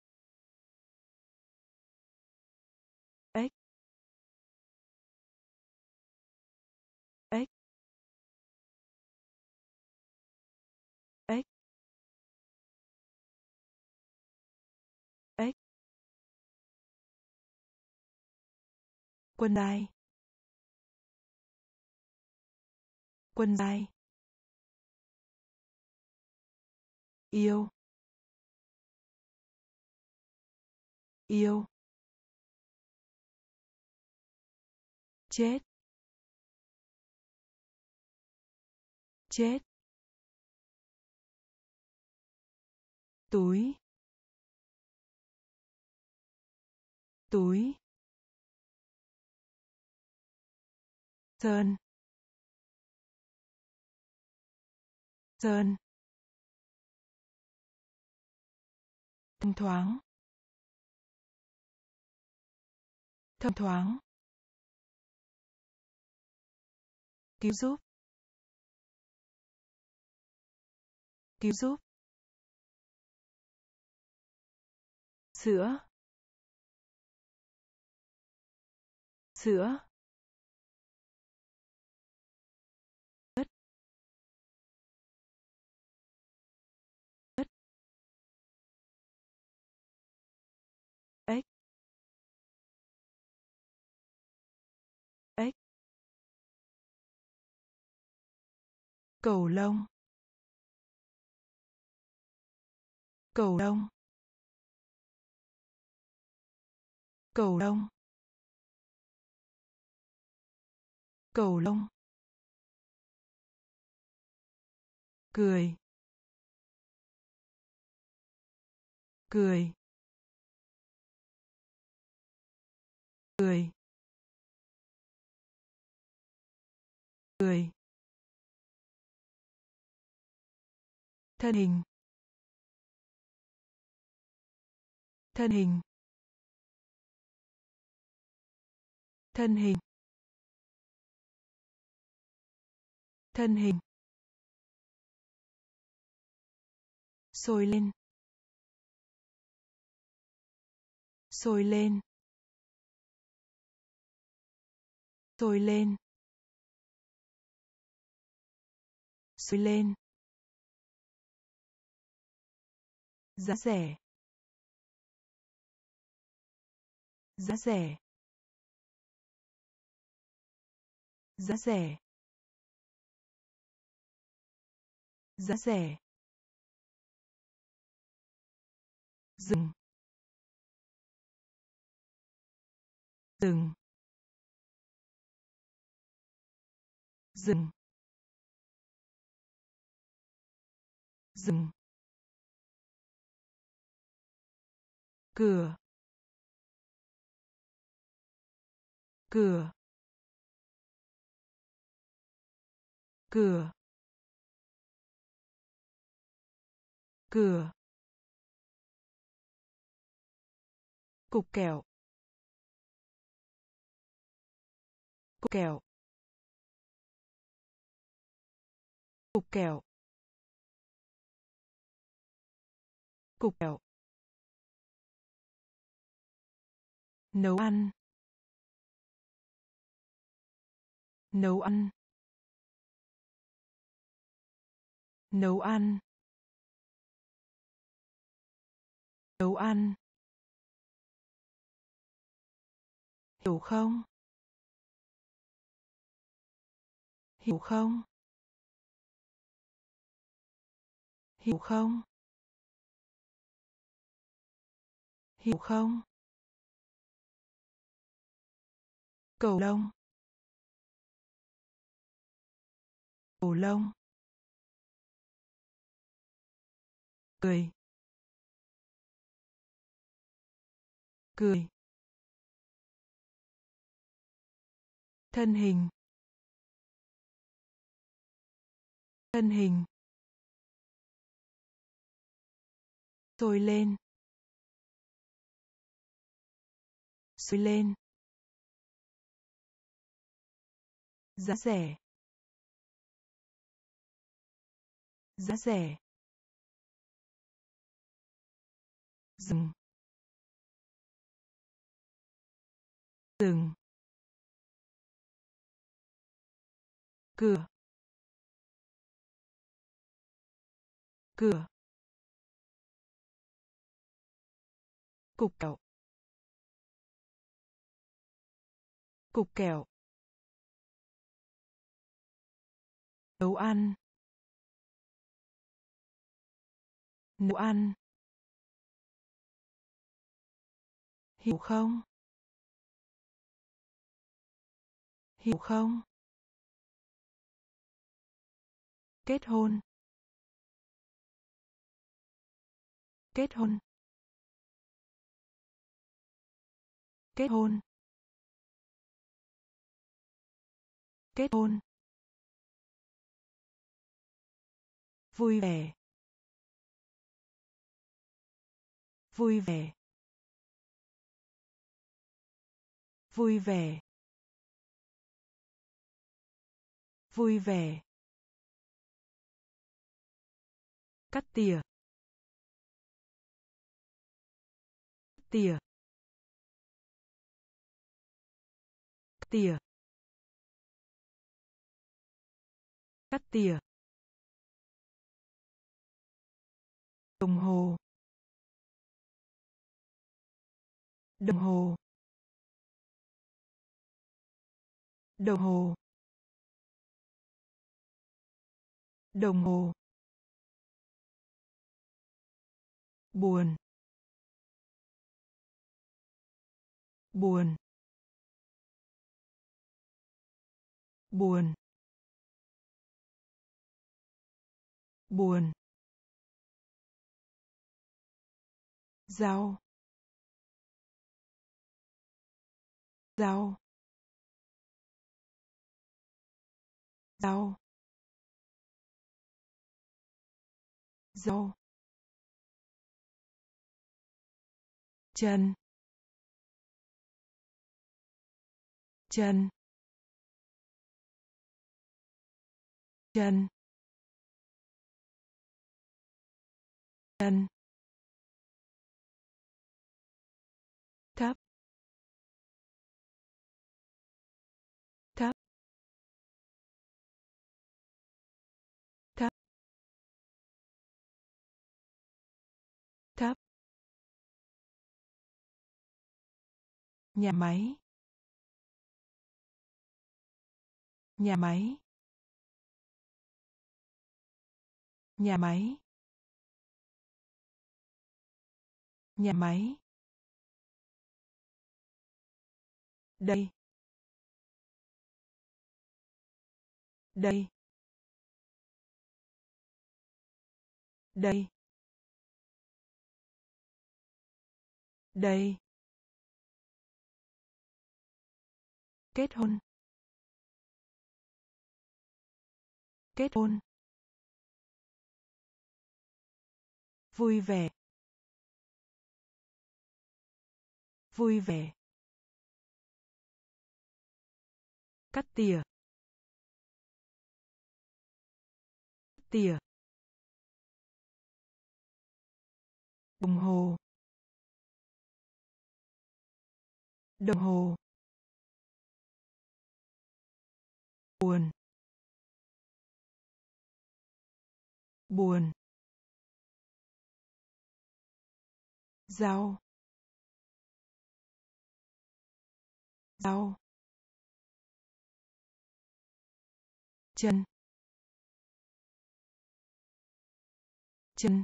Ếch. Ếch. Ếch. Ếch. Quân giai. Quân giai. Yêu. Yêu. Chết. Chết. Túi. Túi. Sơn. Sơn. Thông thoáng. Thông thoáng. Cứu giúp. Cứu giúp. Sữa. Sữa. Ướt. Ướt. Ếch. Ếch. Cầu lông. Cầu lông. Cầu lông. Cầu lông. Cười. Cười. Cười. Cười. Thân hình. Thân hình. Thân hình. Thân hình. Sôi lên. Sôi lên. Sôi lên. Sôi lên. giá rẻ, giá rẻ, giá rẻ, giá rẻ, dừng, dừng, dừng, dừng, cửa, cửa, cửa, cửa, cục kẹo, cục kẹo, cục kẹo, cục kẹo, nấu ăn, nấu ăn, nấu ăn, nấu ăn, hiểu không, hiểu không, hiểu không, hiểu không, cầu lông, cầu lông, cười, cười, thân hình, thân hình, sôi lên, sôi lên, giá rẻ, giá rẻ, dừng, dừng, cửa, cửa, cục kẹo, cục kẹo, nấu ăn, nấu ăn, hiểu không, hiểu không, kết hôn, kết hôn, kết hôn, kết hôn, vui vẻ, vui vẻ, vui vẻ, vui vẻ, cắt tỉa, tỉa, tỉa, cắt tỉa, đồng hồ, đồng hồ, đồng hồ, đồng hồ, buồn, buồn, buồn, buồn, rau, rau, rau, rau, chân, chân, chân, chân, thấp, thấp, thấp, tháp, nhà máy, nhà máy, nhà máy, nhà máy. Đây, đây, đây, đây. Kết hôn, kết hôn. Vui vẻ, vui vẻ. Cắt tỉa, tỉa. Đồng hồ, đồng hồ. Buồn, buồn. Rau, rau. Chân, chân.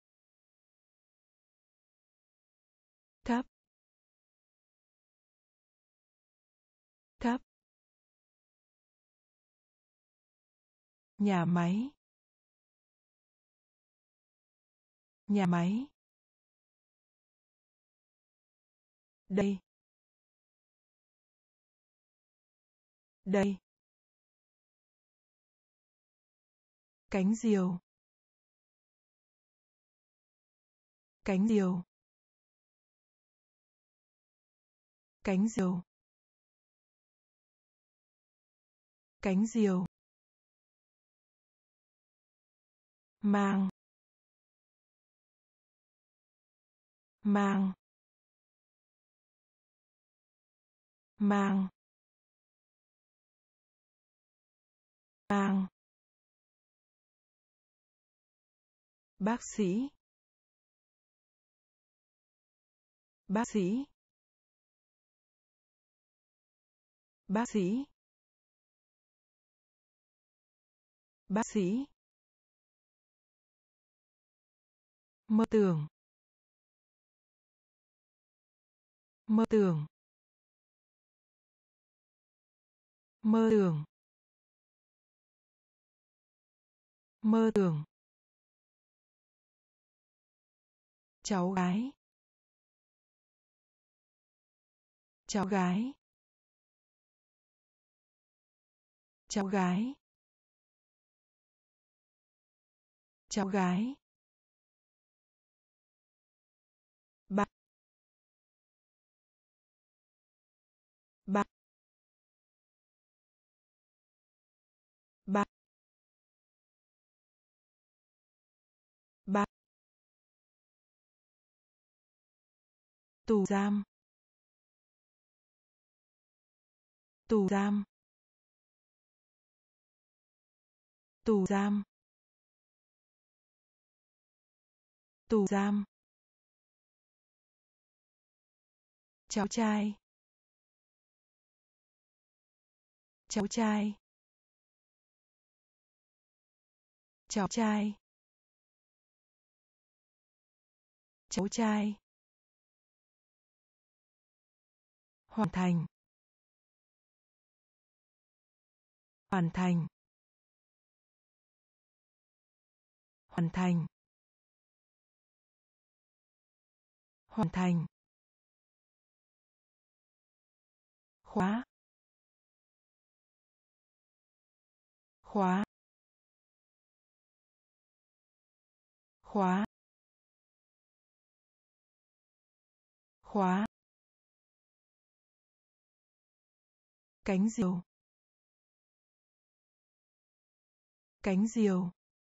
Tháp, tháp. Nhà máy, nhà máy. Đây, đây. Cánh diều, cánh diều, cánh diều, cánh diều. Mang, mang, mang, mang. Bác sĩ, bác sĩ, bác sĩ, bác sĩ. Mơ tưởng, mơ tưởng, mơ tưởng, mơ tưởng. Cháu gái, cháu gái, cháu gái, cháu gái. Bác, bác, bác, bác. Tù giam, tù giam, tù giam, tù giam. Cháu trai, cháu trai, cháu trai, cháu trai. Hoàn thành, hoàn thành, hoàn thành, hoàn thành. Khóa, khóa, khóa, khóa. Cánh diều, cánh diều.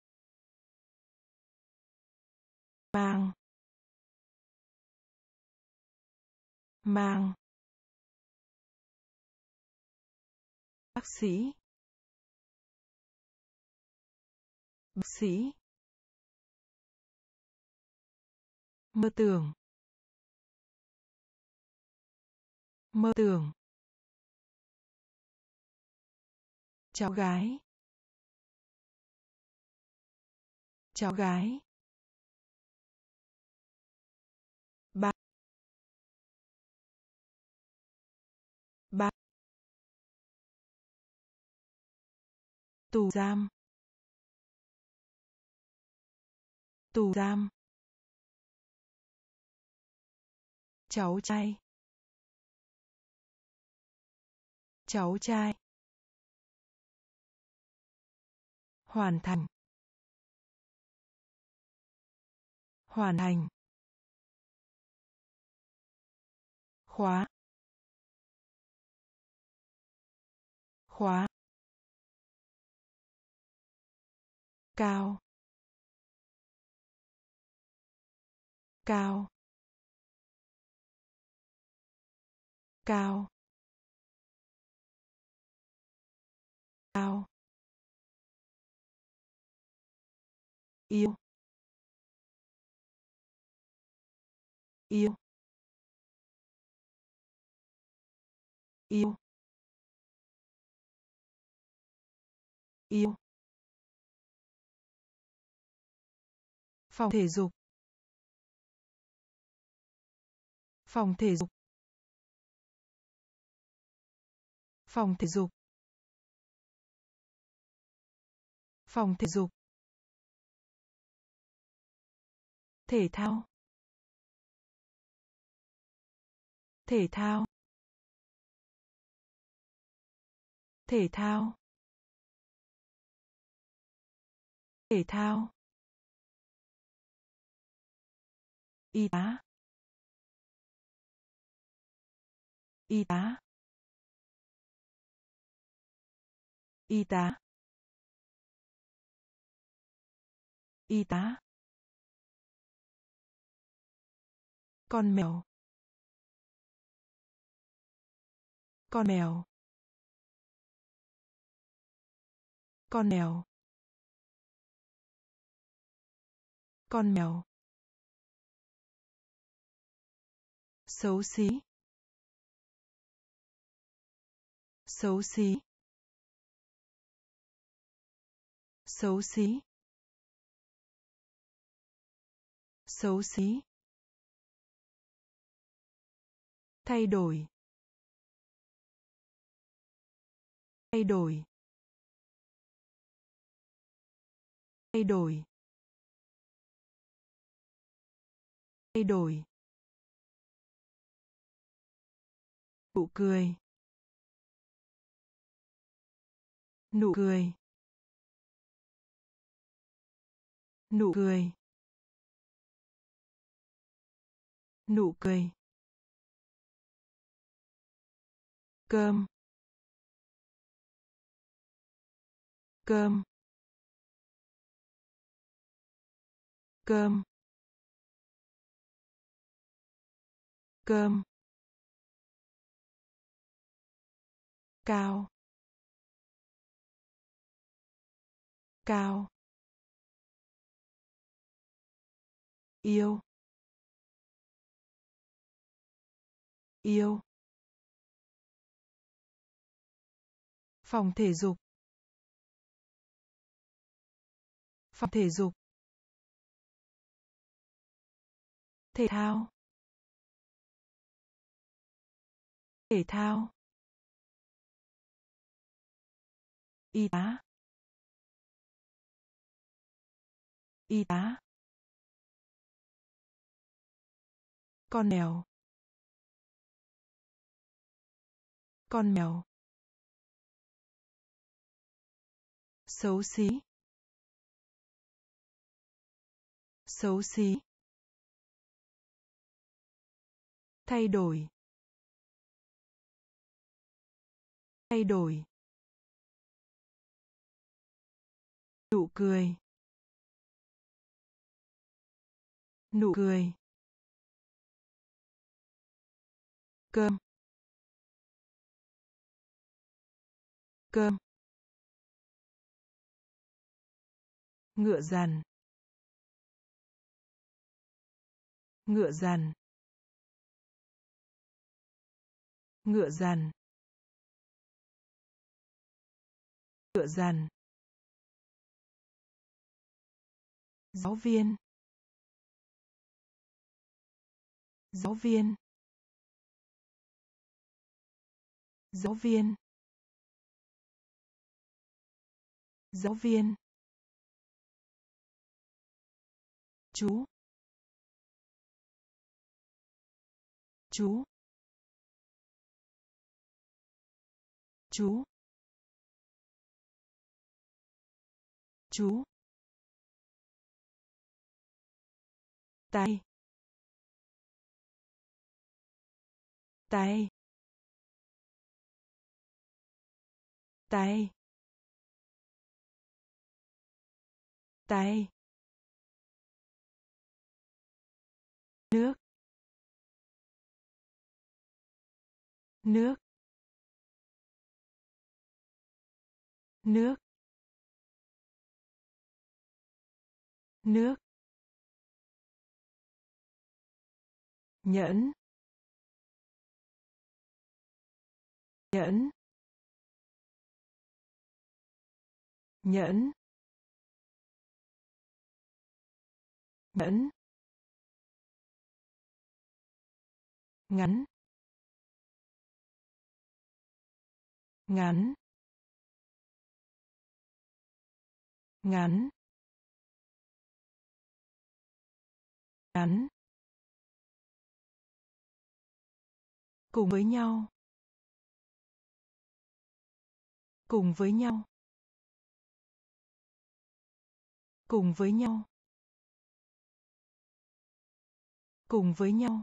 Mang, mang. Bác sĩ, bác sĩ. Mơ tưởng. Mơ tưởng. Cháu gái. Cháu gái. Ba. Ba. Tù giam. Tù giam. Cháu trai. Cháu trai. Hoàn thành. Hoàn thành. Khóa. Khóa. Cao. Cao. Cao. Cao. Yêu. Yêu. Yêu. Yêu. Phòng thể dục. Phòng thể dục. Phòng thể dục. Phòng thể dục. Thể thao. Thể thao. Thể thao. Thể thao. Y tá. Y tá. Y tá. Y tá. Con mèo. Con mèo. Con mèo. Con mèo. Xấu xí. Xấu xí. Xấu xí. Xấu xí. Thay đổi. Thay đổi. Thay đổi. Thay đổi. Nụ cười. Nụ cười. Nụ cười. Nụ cười. Cơm. Cơm. Cơm. Cơm. Cao. Cao. Yêu. Yêu. Phòng thể dục. Phòng thể dục. Thể thao. Thể thao. Y tá. Y tá. Con mèo. Con mèo. Xấu xí. Xấu xí. Thay đổi. Thay đổi. Nụ cười. Nụ cười. Cơm. Cơm. Ngựa dằn. ngựa dằn, ngựa dằn, ngựa dằn, giáo viên, giáo viên, giáo viên, giáo viên, chú, chú, chú, chú, tay, tay, tay, tay, nước, nước, nước, nước, nhẫn, nhẫn, nhẫn, nhẫn, ngắn, ngắn, ngắn, ngắn, cùng với nhau, cùng với nhau, cùng với nhau, cùng với nhau,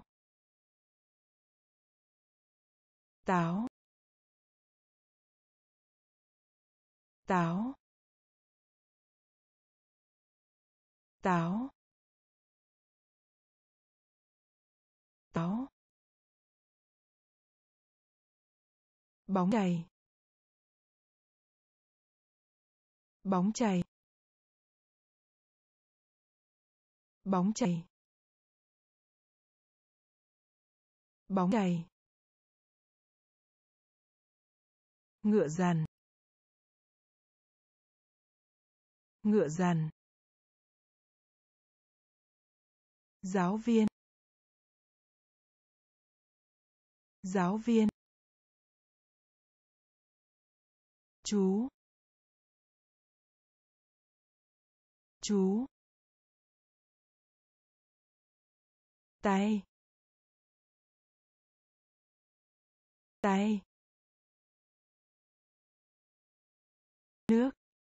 táo, táo, táo, táo, bóng chày, bóng chày, bóng chày, bóng chày, ngựa dằn, ngựa dằn, giáo viên, giáo viên, chú, chú, tay, tay, nước,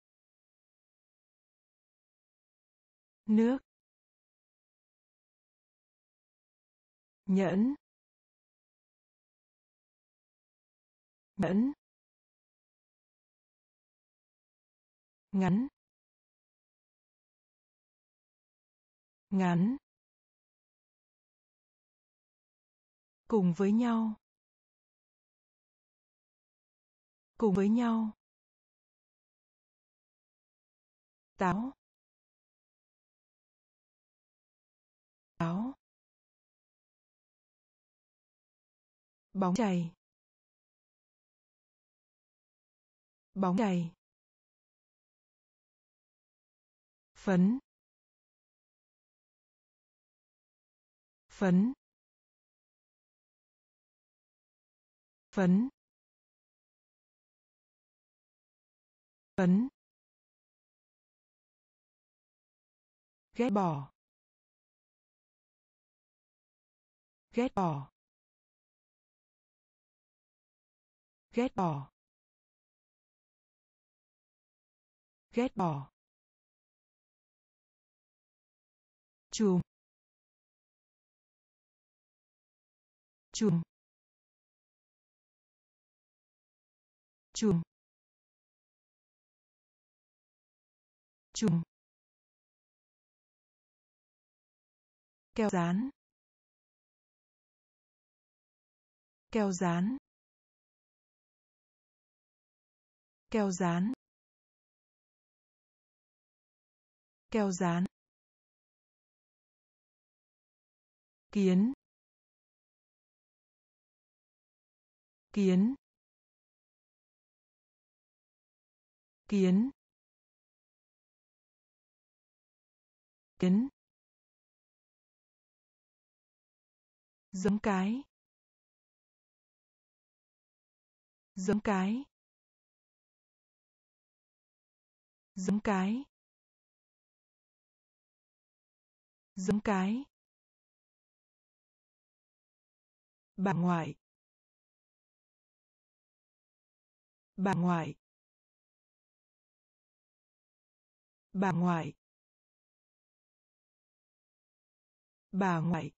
nước, nhẫn, nhẫn, ngắn, ngắn, cùng với nhau, cùng với nhau, táo, táo, bóng chày, bóng chày, phấn, phấn, phấn, phấn, ghét bỏ, ghét bỏ, ghét bỏ, ghét bỏ, chùm, chùm, chùm, chùm, keo dán, keo dán, keo dán, keo dán, kiến, kiến, kiến, kiến, giống cái, giống cái, giống cái, giống cái, bà ngoại, bà ngoại, bà ngoại, bà ngoại,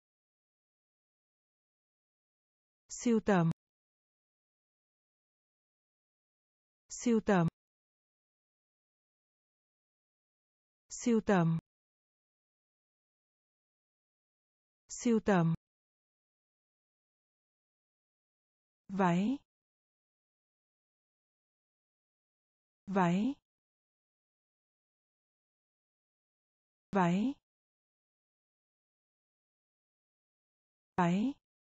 sưu tầm, sưu tầm, sưu tầm, sưu tầm, váy, váy, váy, váy,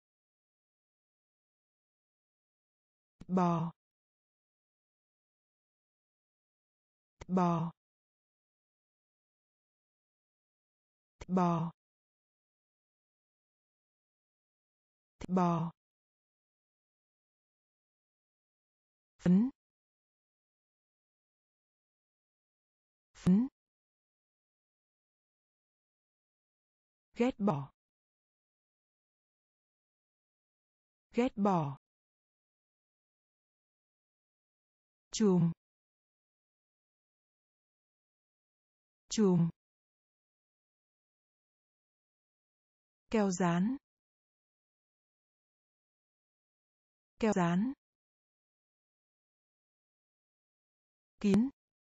bò, bò, bò, bò, phấn, phấn, ghét bỏ, ghét bỏ, chùm, chùm, keo dán, keo dán, kín,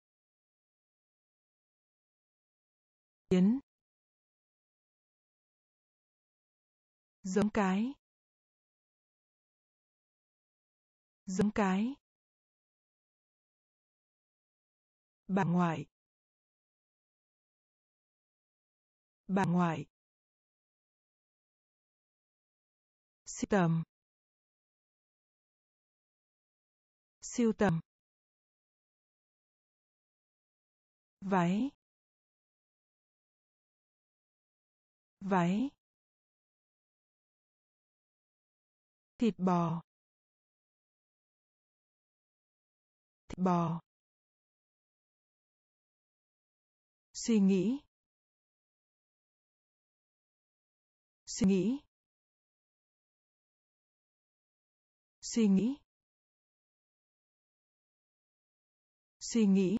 kiến, giống cái, giống cái, bà ngoại, bà ngoại, sưu tầm, sưu tầm, váy, váy, thịt bò, thịt bò, suy nghĩ, suy nghĩ, suy nghĩ, suy nghĩ,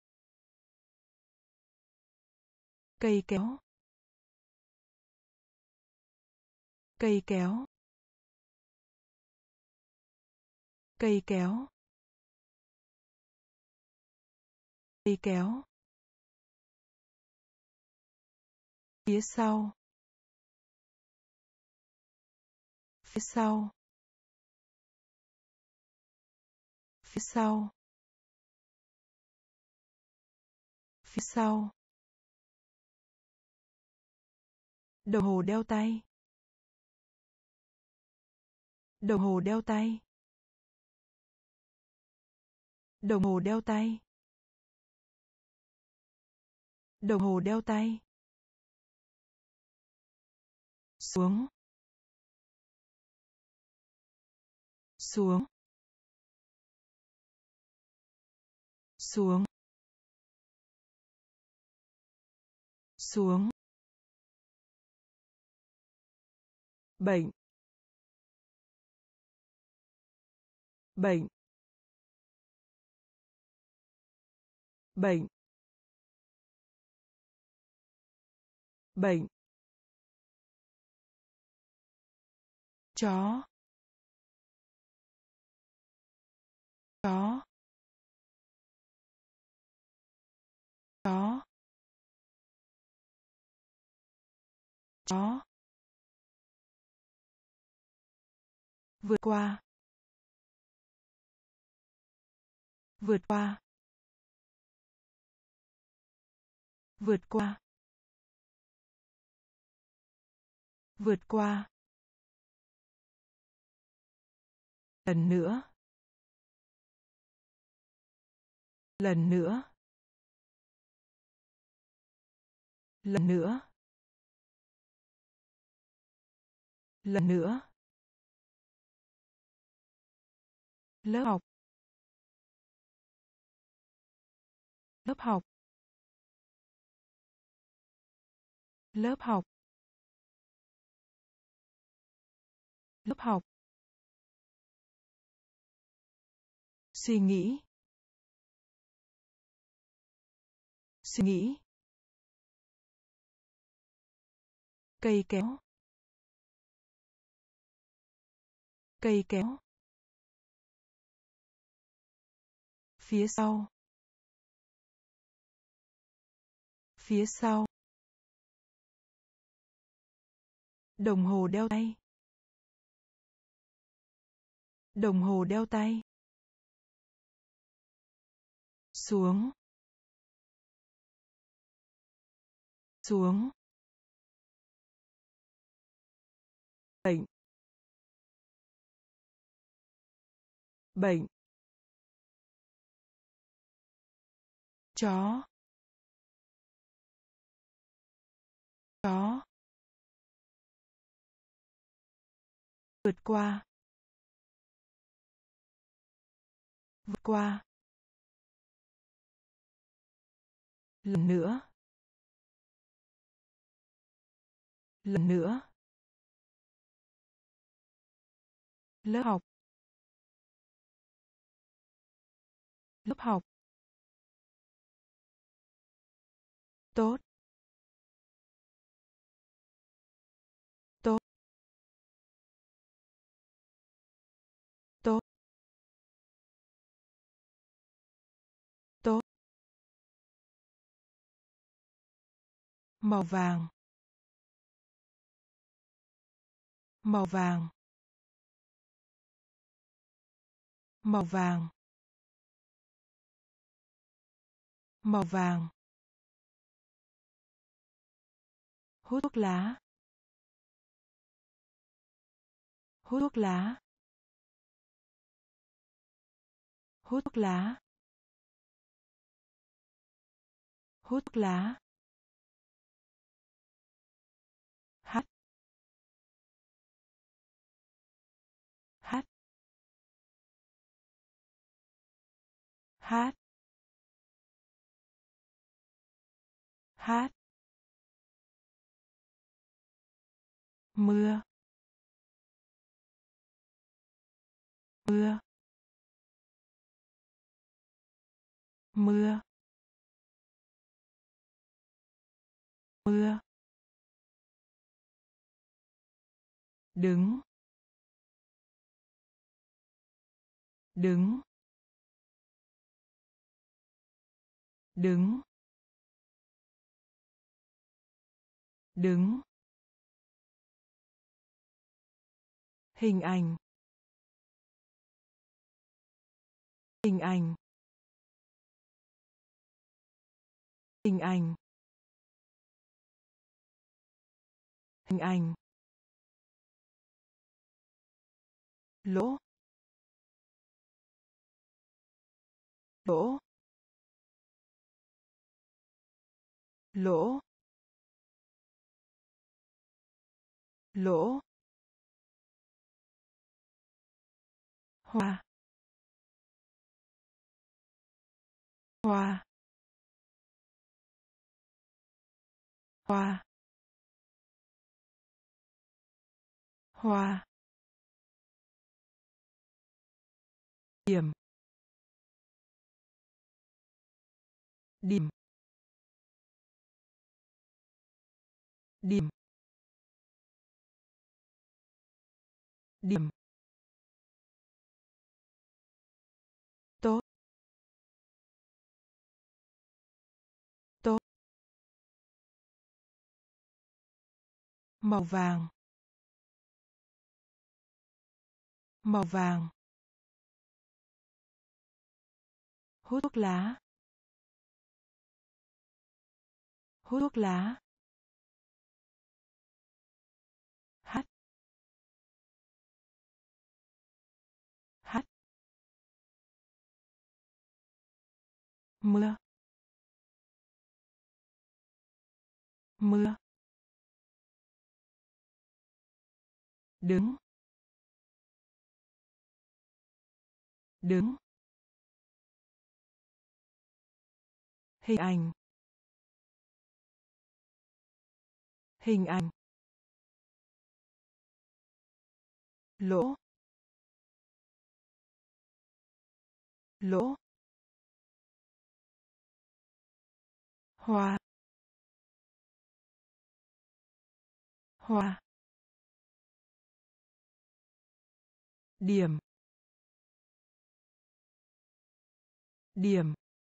cây kéo, cây kéo, cây kéo, cây kéo, phía sau, phía sau, phía sau, phía sau, đồng hồ đeo tay, đồng hồ đeo tay, đồng hồ đeo tay, đồng hồ đeo tay, xuống, xuống, xuống, xuống, bệnh, bệnh, bệnh, bệnh, chó, chó, chó, chó, vượt qua, vượt qua, vượt qua, vượt qua, lần nữa, lần nữa, lần nữa, lần nữa, lớp học, lớp học, lớp học, lớp học, suy nghĩ, suy nghĩ, cây kéo, cây kéo, phía sau, phía sau, đồng hồ đeo tay, đồng hồ đeo tay, xuống, xuống, bệnh, bệnh, chó, chó, vượt qua, vượt qua, lần nữa, lần nữa, lớp học, lớp học, tốt, tốt, tốt, tốt, màu vàng, màu vàng, màu vàng, màu vàng, hút thuốc lá, hút thuốc lá, hút thuốc lá, hút thuốc lá, hát, hát, hát, hát, mưa, mưa, mưa, mưa, đứng, đứng, đứng, đứng, hình ảnh, hình ảnh, hình ảnh, hình ảnh, lỗ, lỗ, lỗ, lỗ, hoa, hoa, hoa, hoa, điểm, điểm, điểm, điểm, tốt, tốt, màu vàng, màu vàng, hút thuốc lá, hút thuốc lá, mưa, mưa, đứng, đứng, hình ảnh, hình ảnh, lỗ, lỗ, hoa, hoa, điểm, điểm,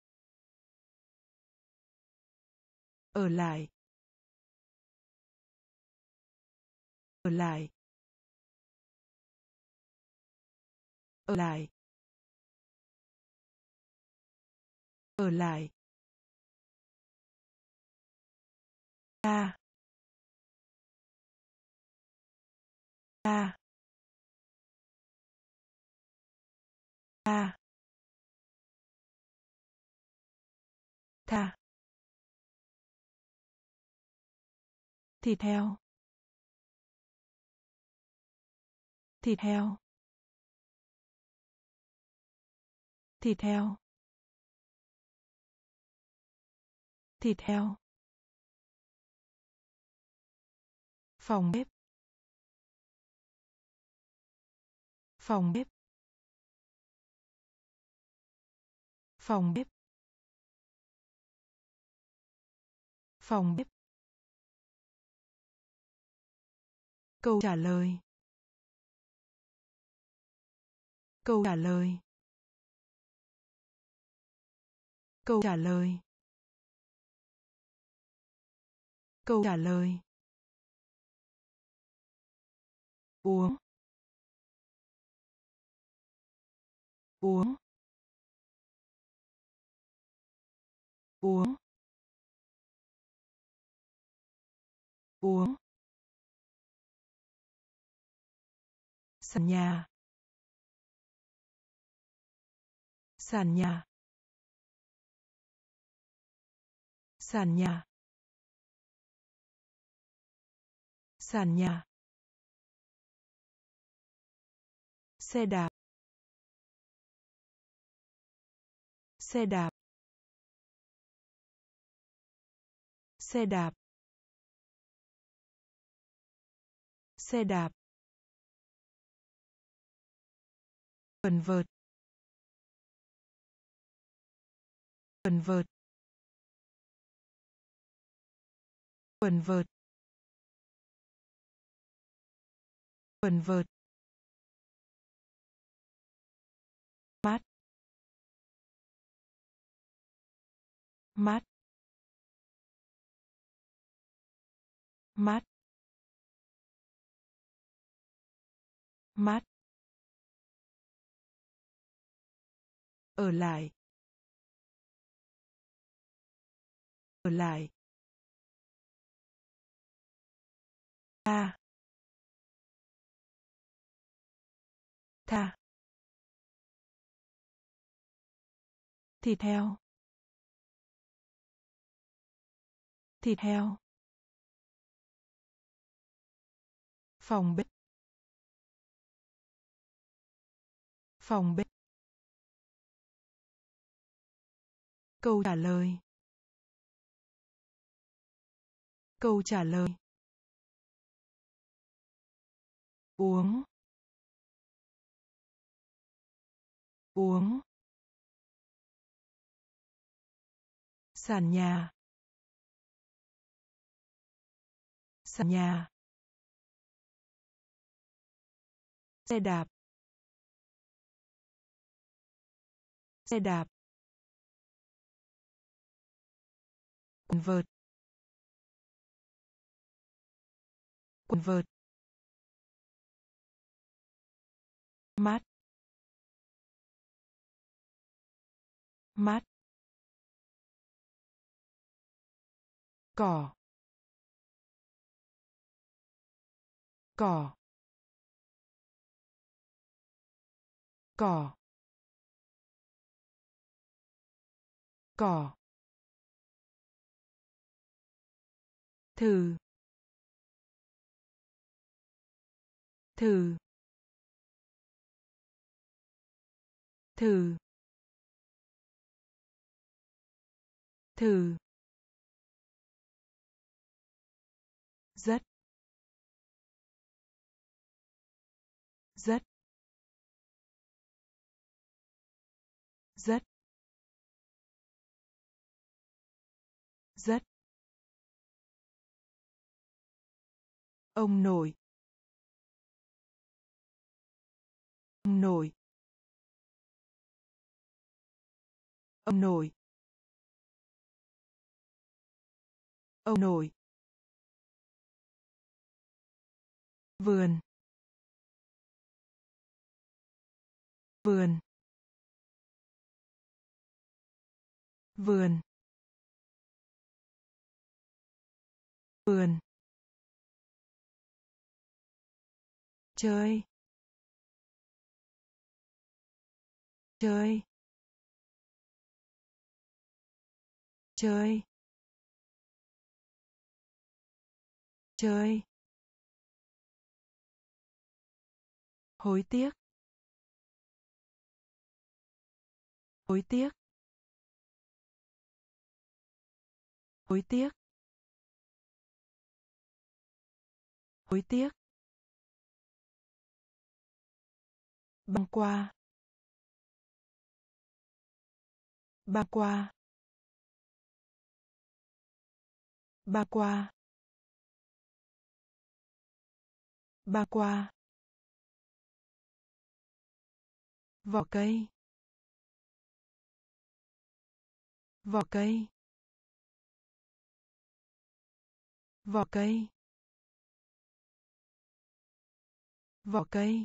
ở lại, ở lại, ở lại, ở lại, ta, ta, ta, tha, thịt heo, thịt heo, thịt heo, thịt heo, phòng bếp, phòng bếp, phòng bếp, phòng bếp, câu trả lời, câu trả lời, câu trả lời, câu trả lời, uống, uống, uống, uống, sàn nhà, sàn nhà, sàn nhà, sàn nhà, xe đạp, xe đạp, xe đạp, xe đạp, quần vợt, quần vợt, quần vợt, quần vợt, mát, mát, mát, mát, ở lại, ở lại, ta, tha, thịt heo, thịt heo, phòng bếp, phòng bếp, câu trả lời, câu trả lời, uống, uống, sàn nhà, sàn nhà, xe đạp, xe đạp, quần vợt, quần vợt, mát, mát, cỏ, cỏ, cỏ, cỏ, thử, thử, thử, thử, rất, rất, rất, rất, ông nội, ông nội, ông nội, ông nội, vườn, vườn, vườn, vườn, chơi, chơi, chơi, chơi, hối tiếc, hối tiếc, hối tiếc, hối tiếc, băng qua, băng qua, băng qua, băng qua, vỏ cây, vỏ cây, vỏ cây, vỏ cây,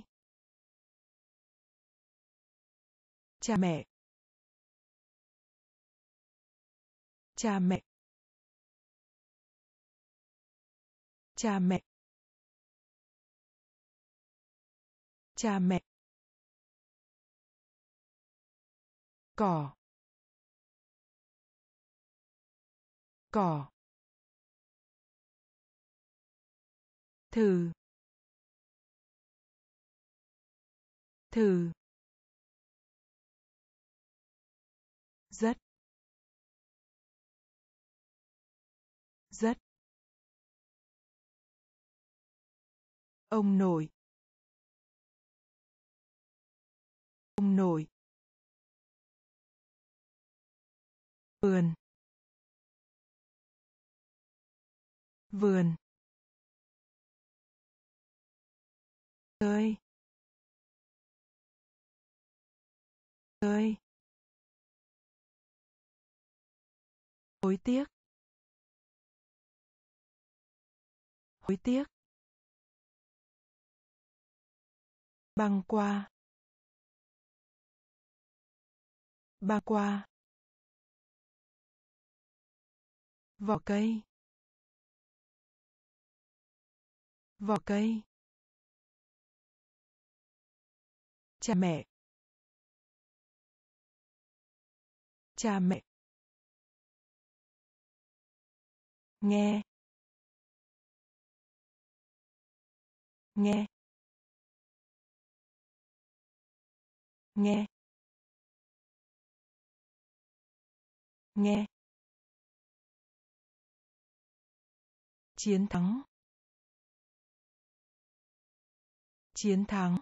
cha mẹ, cha mẹ, cha mẹ, cha mẹ, cỏ, cỏ, thử, thử, rất, rất, ông nội, ông nội, vườn, vườn, chơi, chơi, hối tiếc, hối tiếc, băng qua, băng qua, vỏ cây, vỏ cây, cha mẹ, cha mẹ, nghe, nghe, nghe, nghe, chiến thắng, chiến thắng,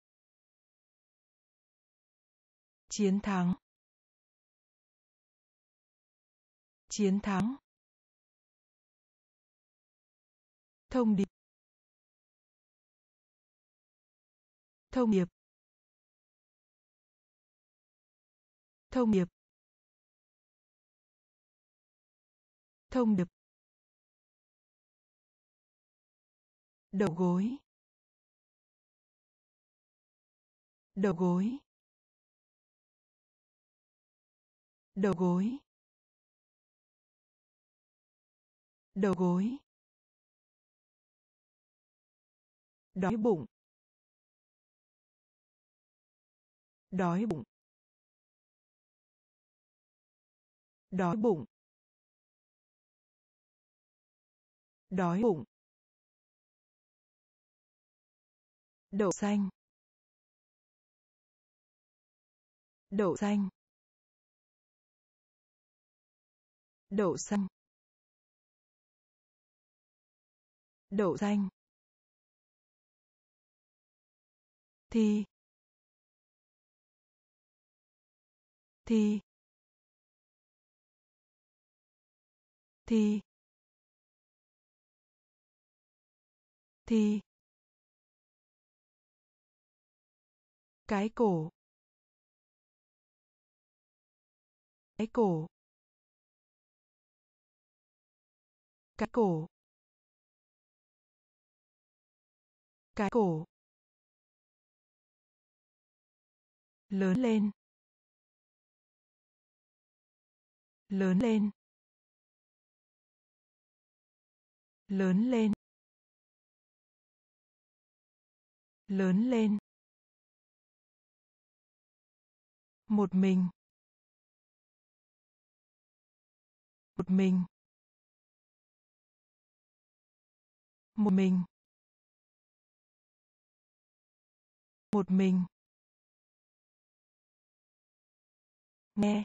chiến thắng, chiến thắng, thông điệp, thông điệp, thông điệp, thông điệp, đầu gối, đầu gối, đầu gối, đầu gối, đói bụng, đói bụng, đói bụng, đói bụng, đậu xanh, đậu xanh, đậu xanh, đậu xanh, thì, thì, thì, thì, cái cổ, cái cổ, cái cổ, cái cổ, lớn lên, lớn lên, lớn lên, lớn lên, một mình, một mình, một mình, một mình, nghe,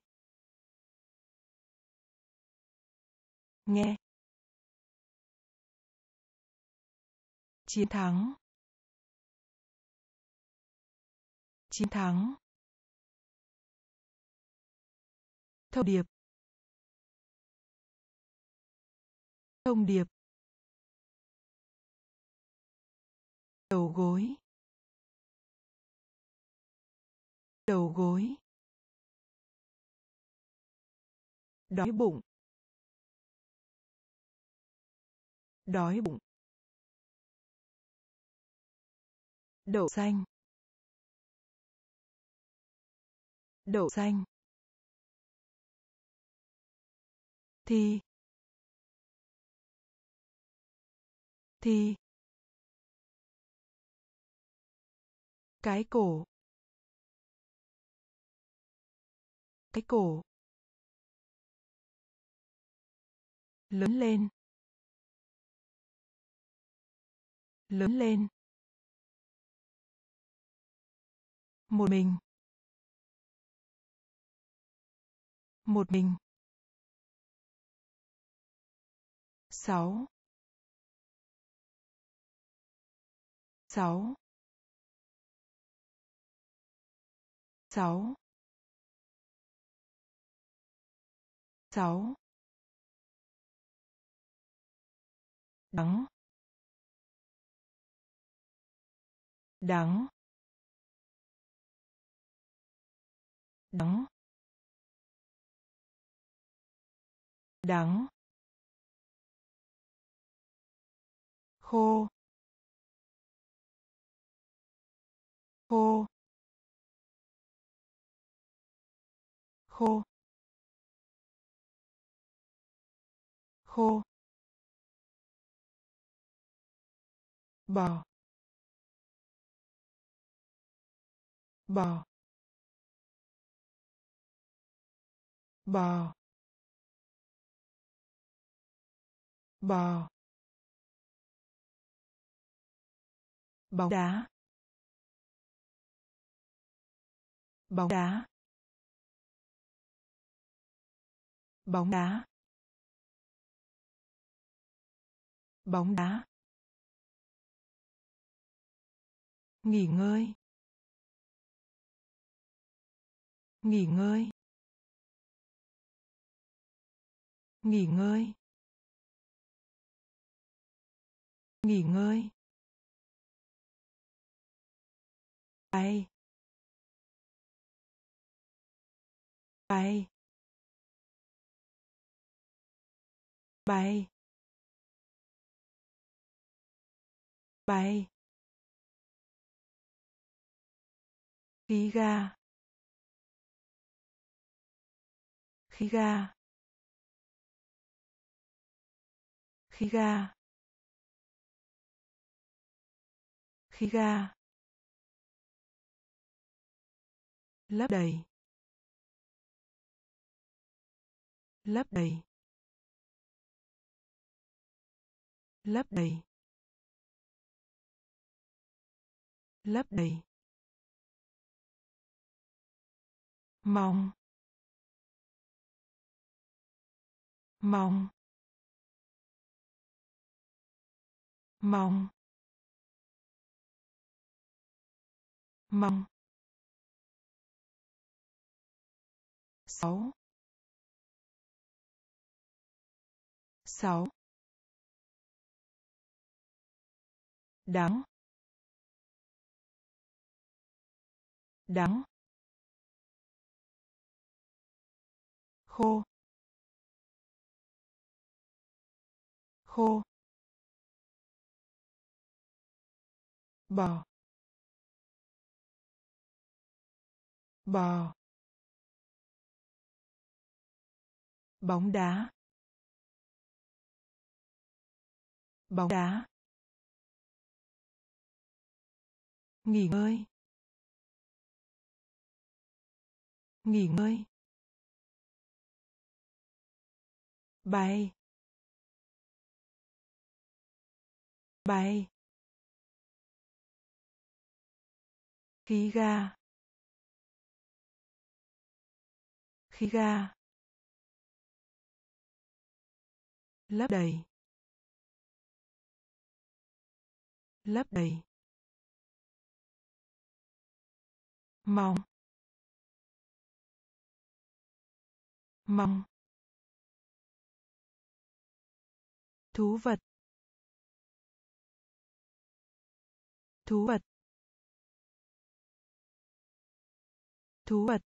nghe, chiến thắng, chiến thắng, thông điệp, thông điệp, đầu gối, đầu gối, đói bụng, đói bụng, đậu xanh, đậu xanh, thì, thì, cái cổ, cái cổ, lớn lên, lớn lên, một mình, một mình, 6, 6, 6, 6, đắng, đắng, đắng, đắng, khô, khô, khô, khô, bò, bò, bò, bò, bóng đá, bóng đá, bóng đá, bóng đá, nghỉ ngơi, nghỉ ngơi, nghỉ ngơi, nghỉ ngơi, bay, bay, bay, bay, khí ga, khí ga, khí ga, khí ga, lấp đầy, lấp đầy, lấp đầy, lấp đầy, mong, mong, mong, mong, 6, 6, đắng, đắng, khô, khô, bò, bò, bóng đá, bóng đá, nghỉ ngơi, nghỉ ngơi, bay, bay, khí ga, khí ga, lấp đầy, lấp đầy, mong, mong, thú vật, thú vật, thú vật,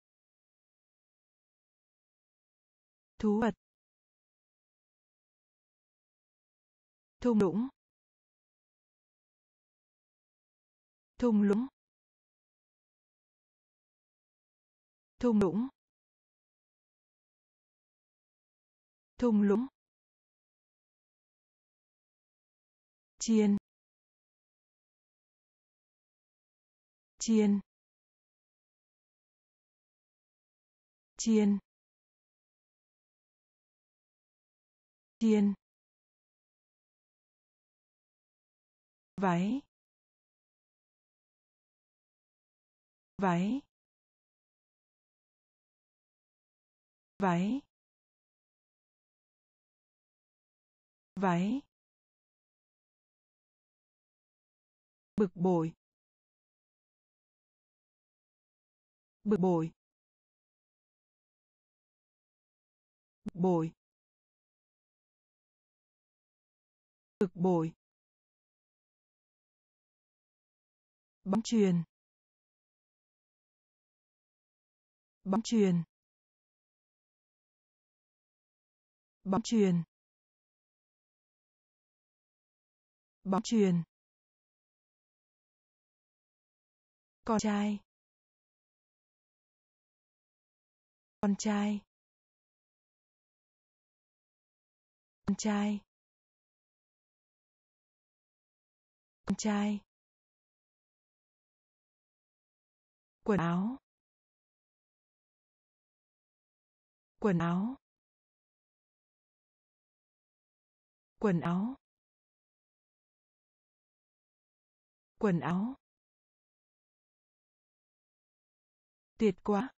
thú vật, thung lũng, thung lũng, thung lũng, thung lũng, chiên, chiên, chiên, chiên, váy, váy, váy, váy, bực bội, bực bội, bực bội, bực bội, bóng chuyền, bóng chuyền, bóng chuyền, bóng chuyền, con trai, con trai, con trai, con trai, quần áo, quần áo, quần áo, quần áo, tuyệt quá,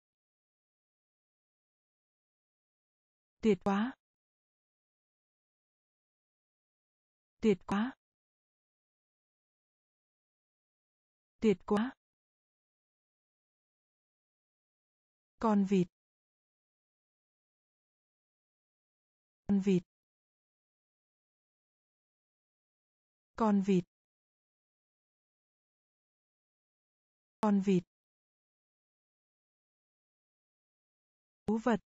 tuyệt quá, tuyệt quá, tuyệt quá, con vịt, con vịt, con vịt, con vịt, thú vật,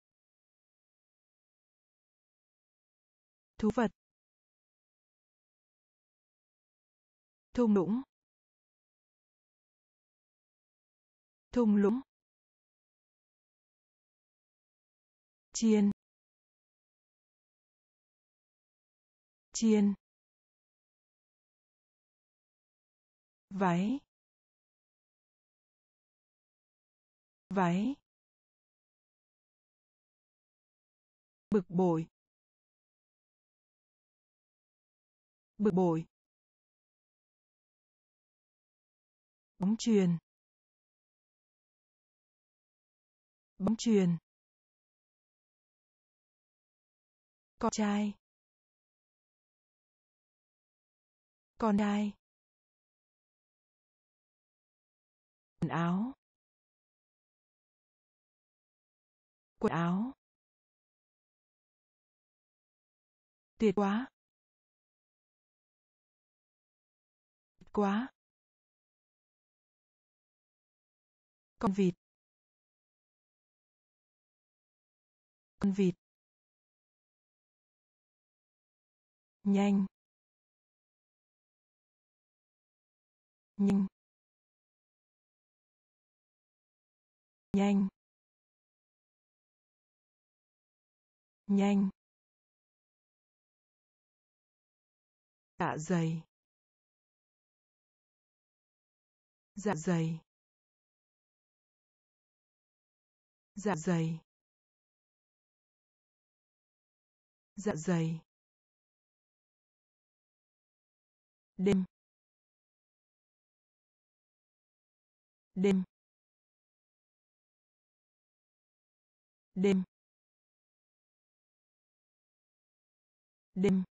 thú vật, thung lũng, thung lũng, chiên, chiên, váy, váy, bực bội, bực bội, bóng chuyền, bóng chuyền, con trai, con trai, quần áo, quần áo, tuyệt quá, tuyệt quá, con vịt, con vịt, nhanh, nhanh, nhanh, nhanh, dạ dày, dạ dày, dạ dày, dạ dày, đêm, đêm, đêm, đêm,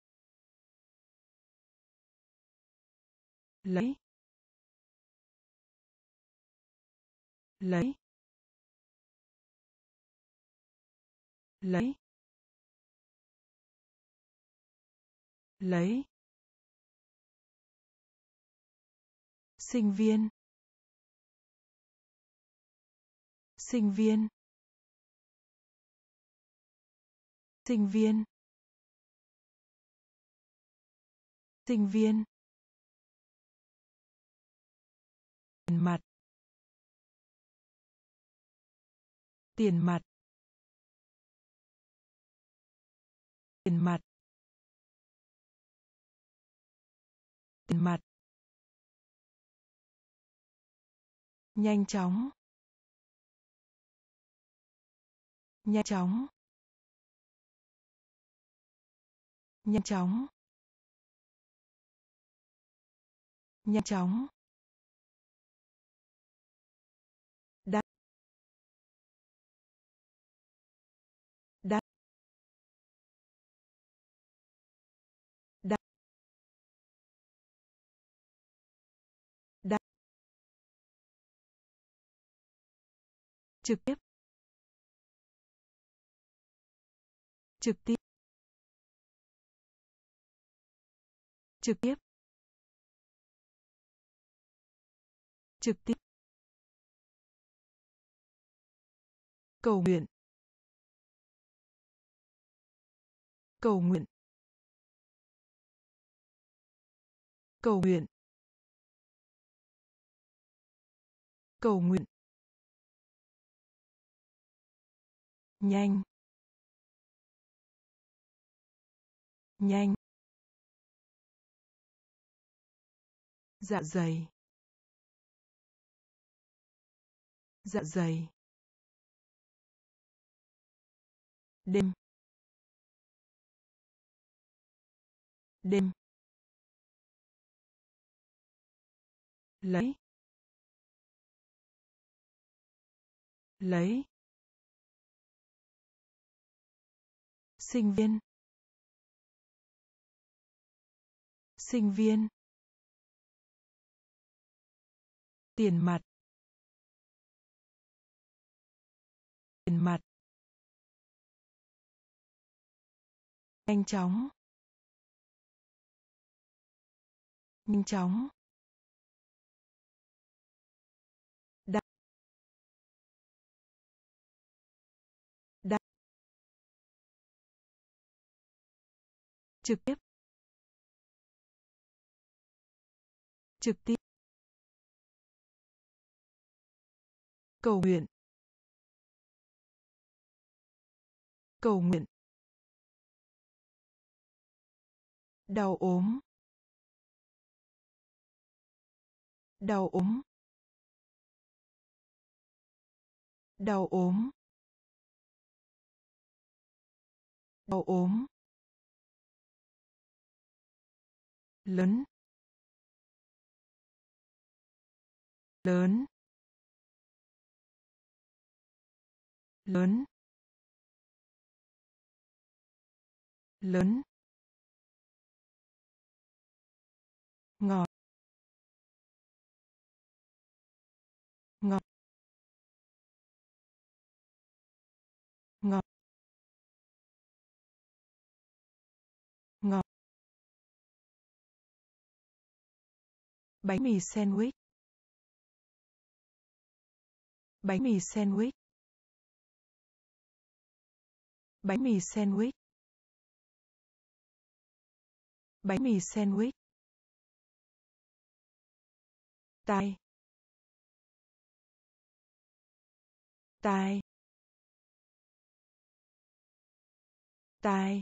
lấy, lấy, lấy, lấy, sinh viên, sinh viên, sinh viên, sinh viên, tiền mặt, tiền mặt, tiền mặt, tiền mặt, nhanh chóng, nhanh chóng, nhanh chóng, nhanh chóng, đắt, đắt, đắt, đắt, trực tiếp, trực tiếp, trực tiếp, trực tiếp, cầu nguyện, cầu nguyện, cầu nguyện, cầu nguyện, nhanh, nhanh, dạ dày, dạ dày, đêm, đêm, lấy, lấy, sinh viên, sinh viên, tiền mặt, tiền mặt, nhanh chóng, nhanh chóng, đắt, đắt, trực tiếp, trực tiếp, cầu nguyện, cầu nguyện, đau ốm, đau ốm, đau ốm, đau ốm, lớn, lớn, lớn, lớn, ngọt, ngọt, ngọt, ngọt, bánh mì sandwich, bánh mì sandwich, bánh mì sandwich, bánh mì sandwich, tai, tai, tai,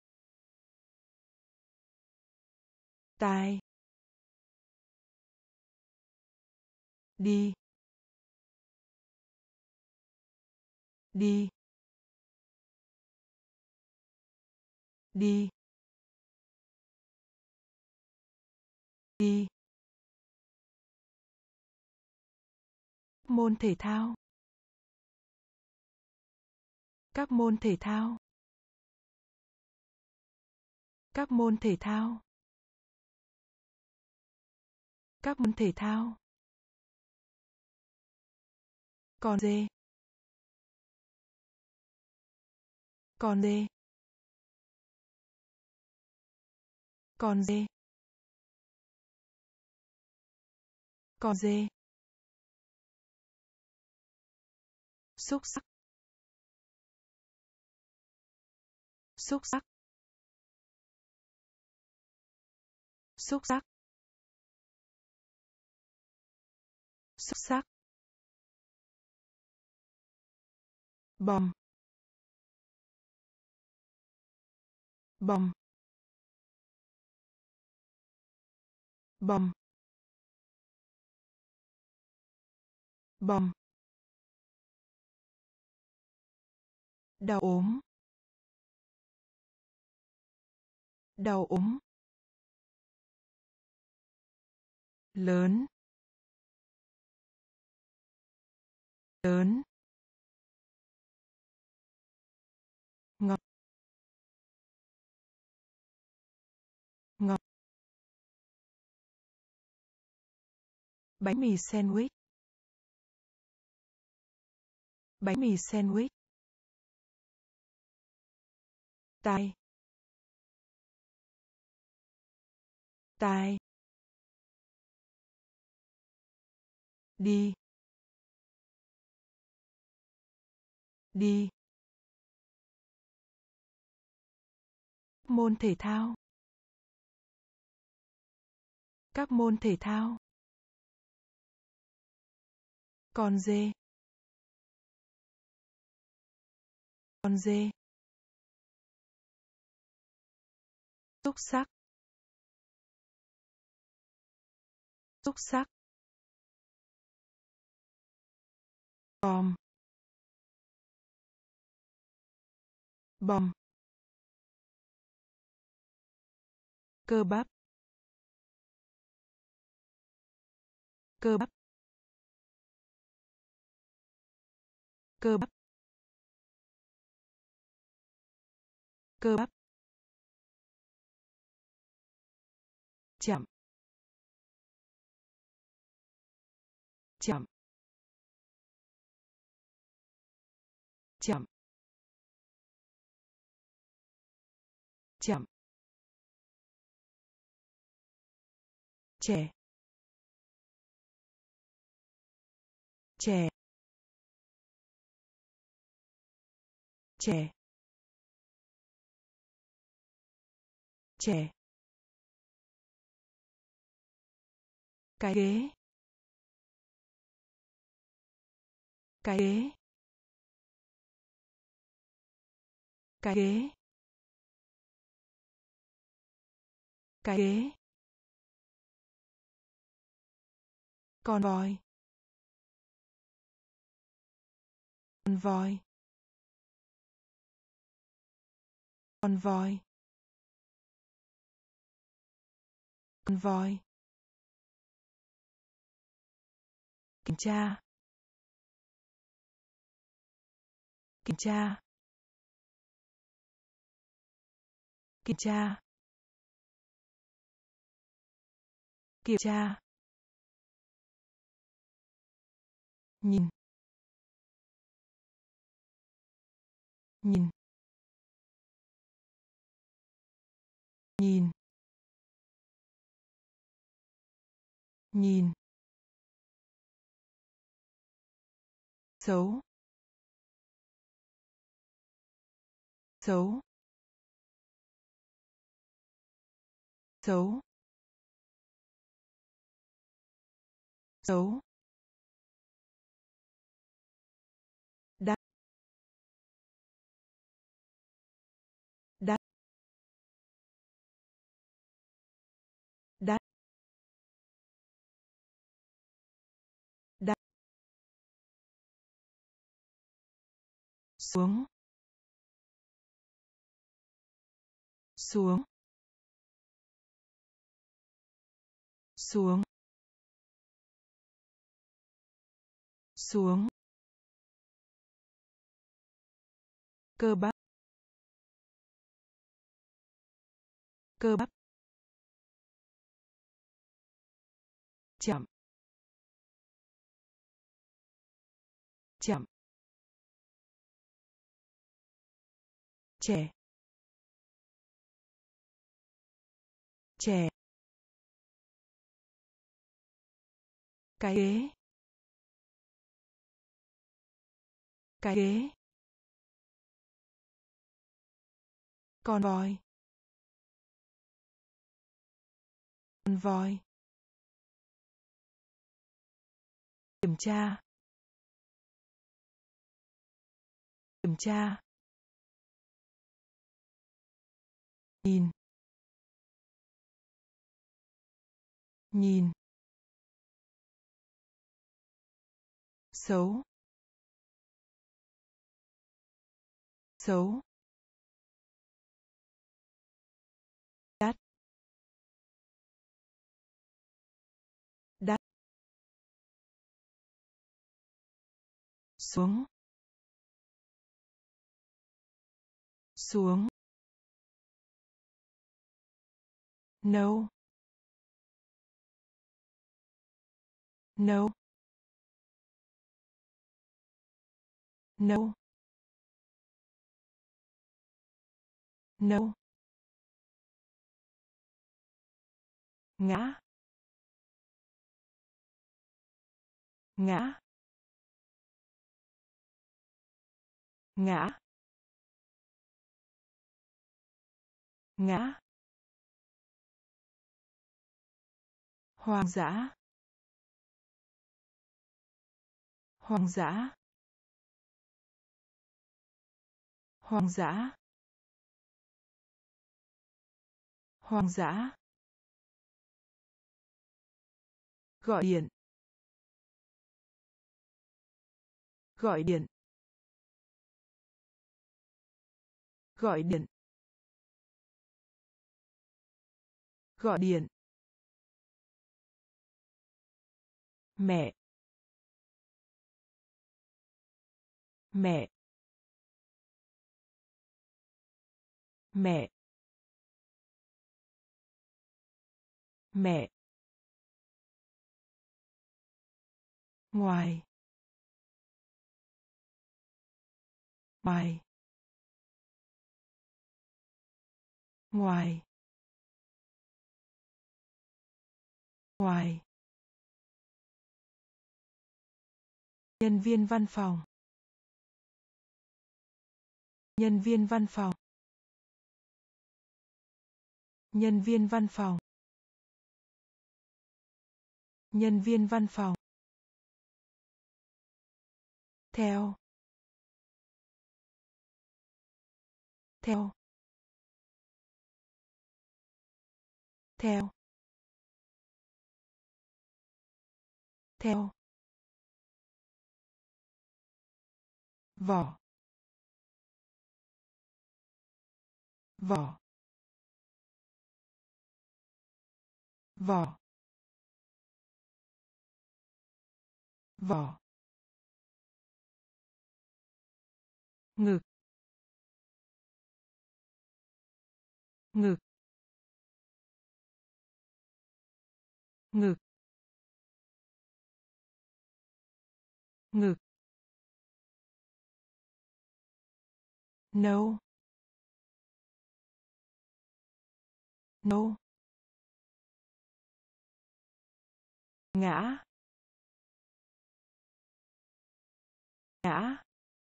tai, đi, đi, đi, đi, môn thể thao, các môn thể thao, các môn thể thao, các môn thể thao, con dê, con dê, con dê, con dê, xúc xắc, xúc xắc, xúc xắc, xúc xắc, bom, bom, bom, bom, đau ốm, đau ốm, lớn, lớn, ngọt, ngọt, bánh mì sandwich, bánh mì sandwich, tai, tai, đi, đi, môn thể thao, các môn thể thao, con dê, con dê, xúc xắc, xúc xắc, bom, bom, cơ bắp, cơ bắp, cơ bắp, cơ bắp, chậm, chậm, chậm, chậm, trẻ, trẻ, trẻ, trẻ, cái ghế, cái ghế, cái ghế, cái ghế, con voi, con voi, Con voi. Con voi. Kiểm tra. Kiểm tra. Kiểm tra. Kiểm tra. Nhìn. Nhìn. Nhìn. Nhìn. Xấu. Xấu. Xấu. Xấu. Đắt. Đắt. Đắt. Đắt. Xuống. Xuống. Xuống. Xuống. Cơ bắp. Cơ bắp. Chậm. Chậm. Trẻ. Trẻ. Cái ghế. Cái ghế. Con voi. Con voi. Kiểm tra. Kiểm tra. Nhìn. Nhìn. Xấu. Xấu. Đắt. Đắt. Xuống. Xuống. Nấu. Nấu. Nấu. Nấu. Ngã. Ngã. Ngã. Ngã. Hoang dã. Hoang dã. Hoang dã. Hoang dã. Gọi điện. Gọi điện. Gọi điện. Gọi điện. Mẹ. Mẹ. Mẹ. Mẹ. Ngoài. Ngoài. Ngoài. Ngoài. Nhân viên văn phòng. Nhân viên văn phòng. Nhân viên văn phòng. Nhân viên văn phòng. Theo. Theo. Theo. Theo. Vỏ. vỏ, vỏ, vỏ, ngực, ngực, ngực, ngực, nấu, nấu, ngã, ngã,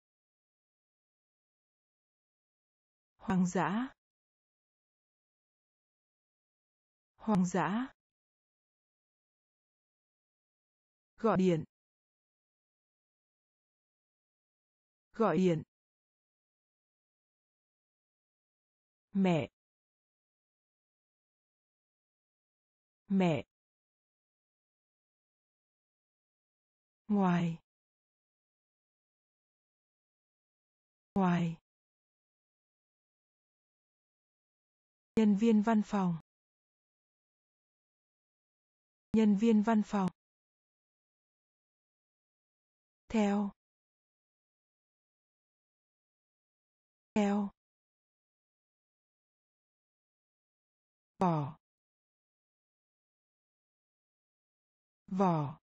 hoang dã, hoang dã, gọi điện, gọi điện, mẹ, mẹ, ngoài, ngoài, nhân viên văn phòng, nhân viên văn phòng, theo, theo, vỏ, vỏ,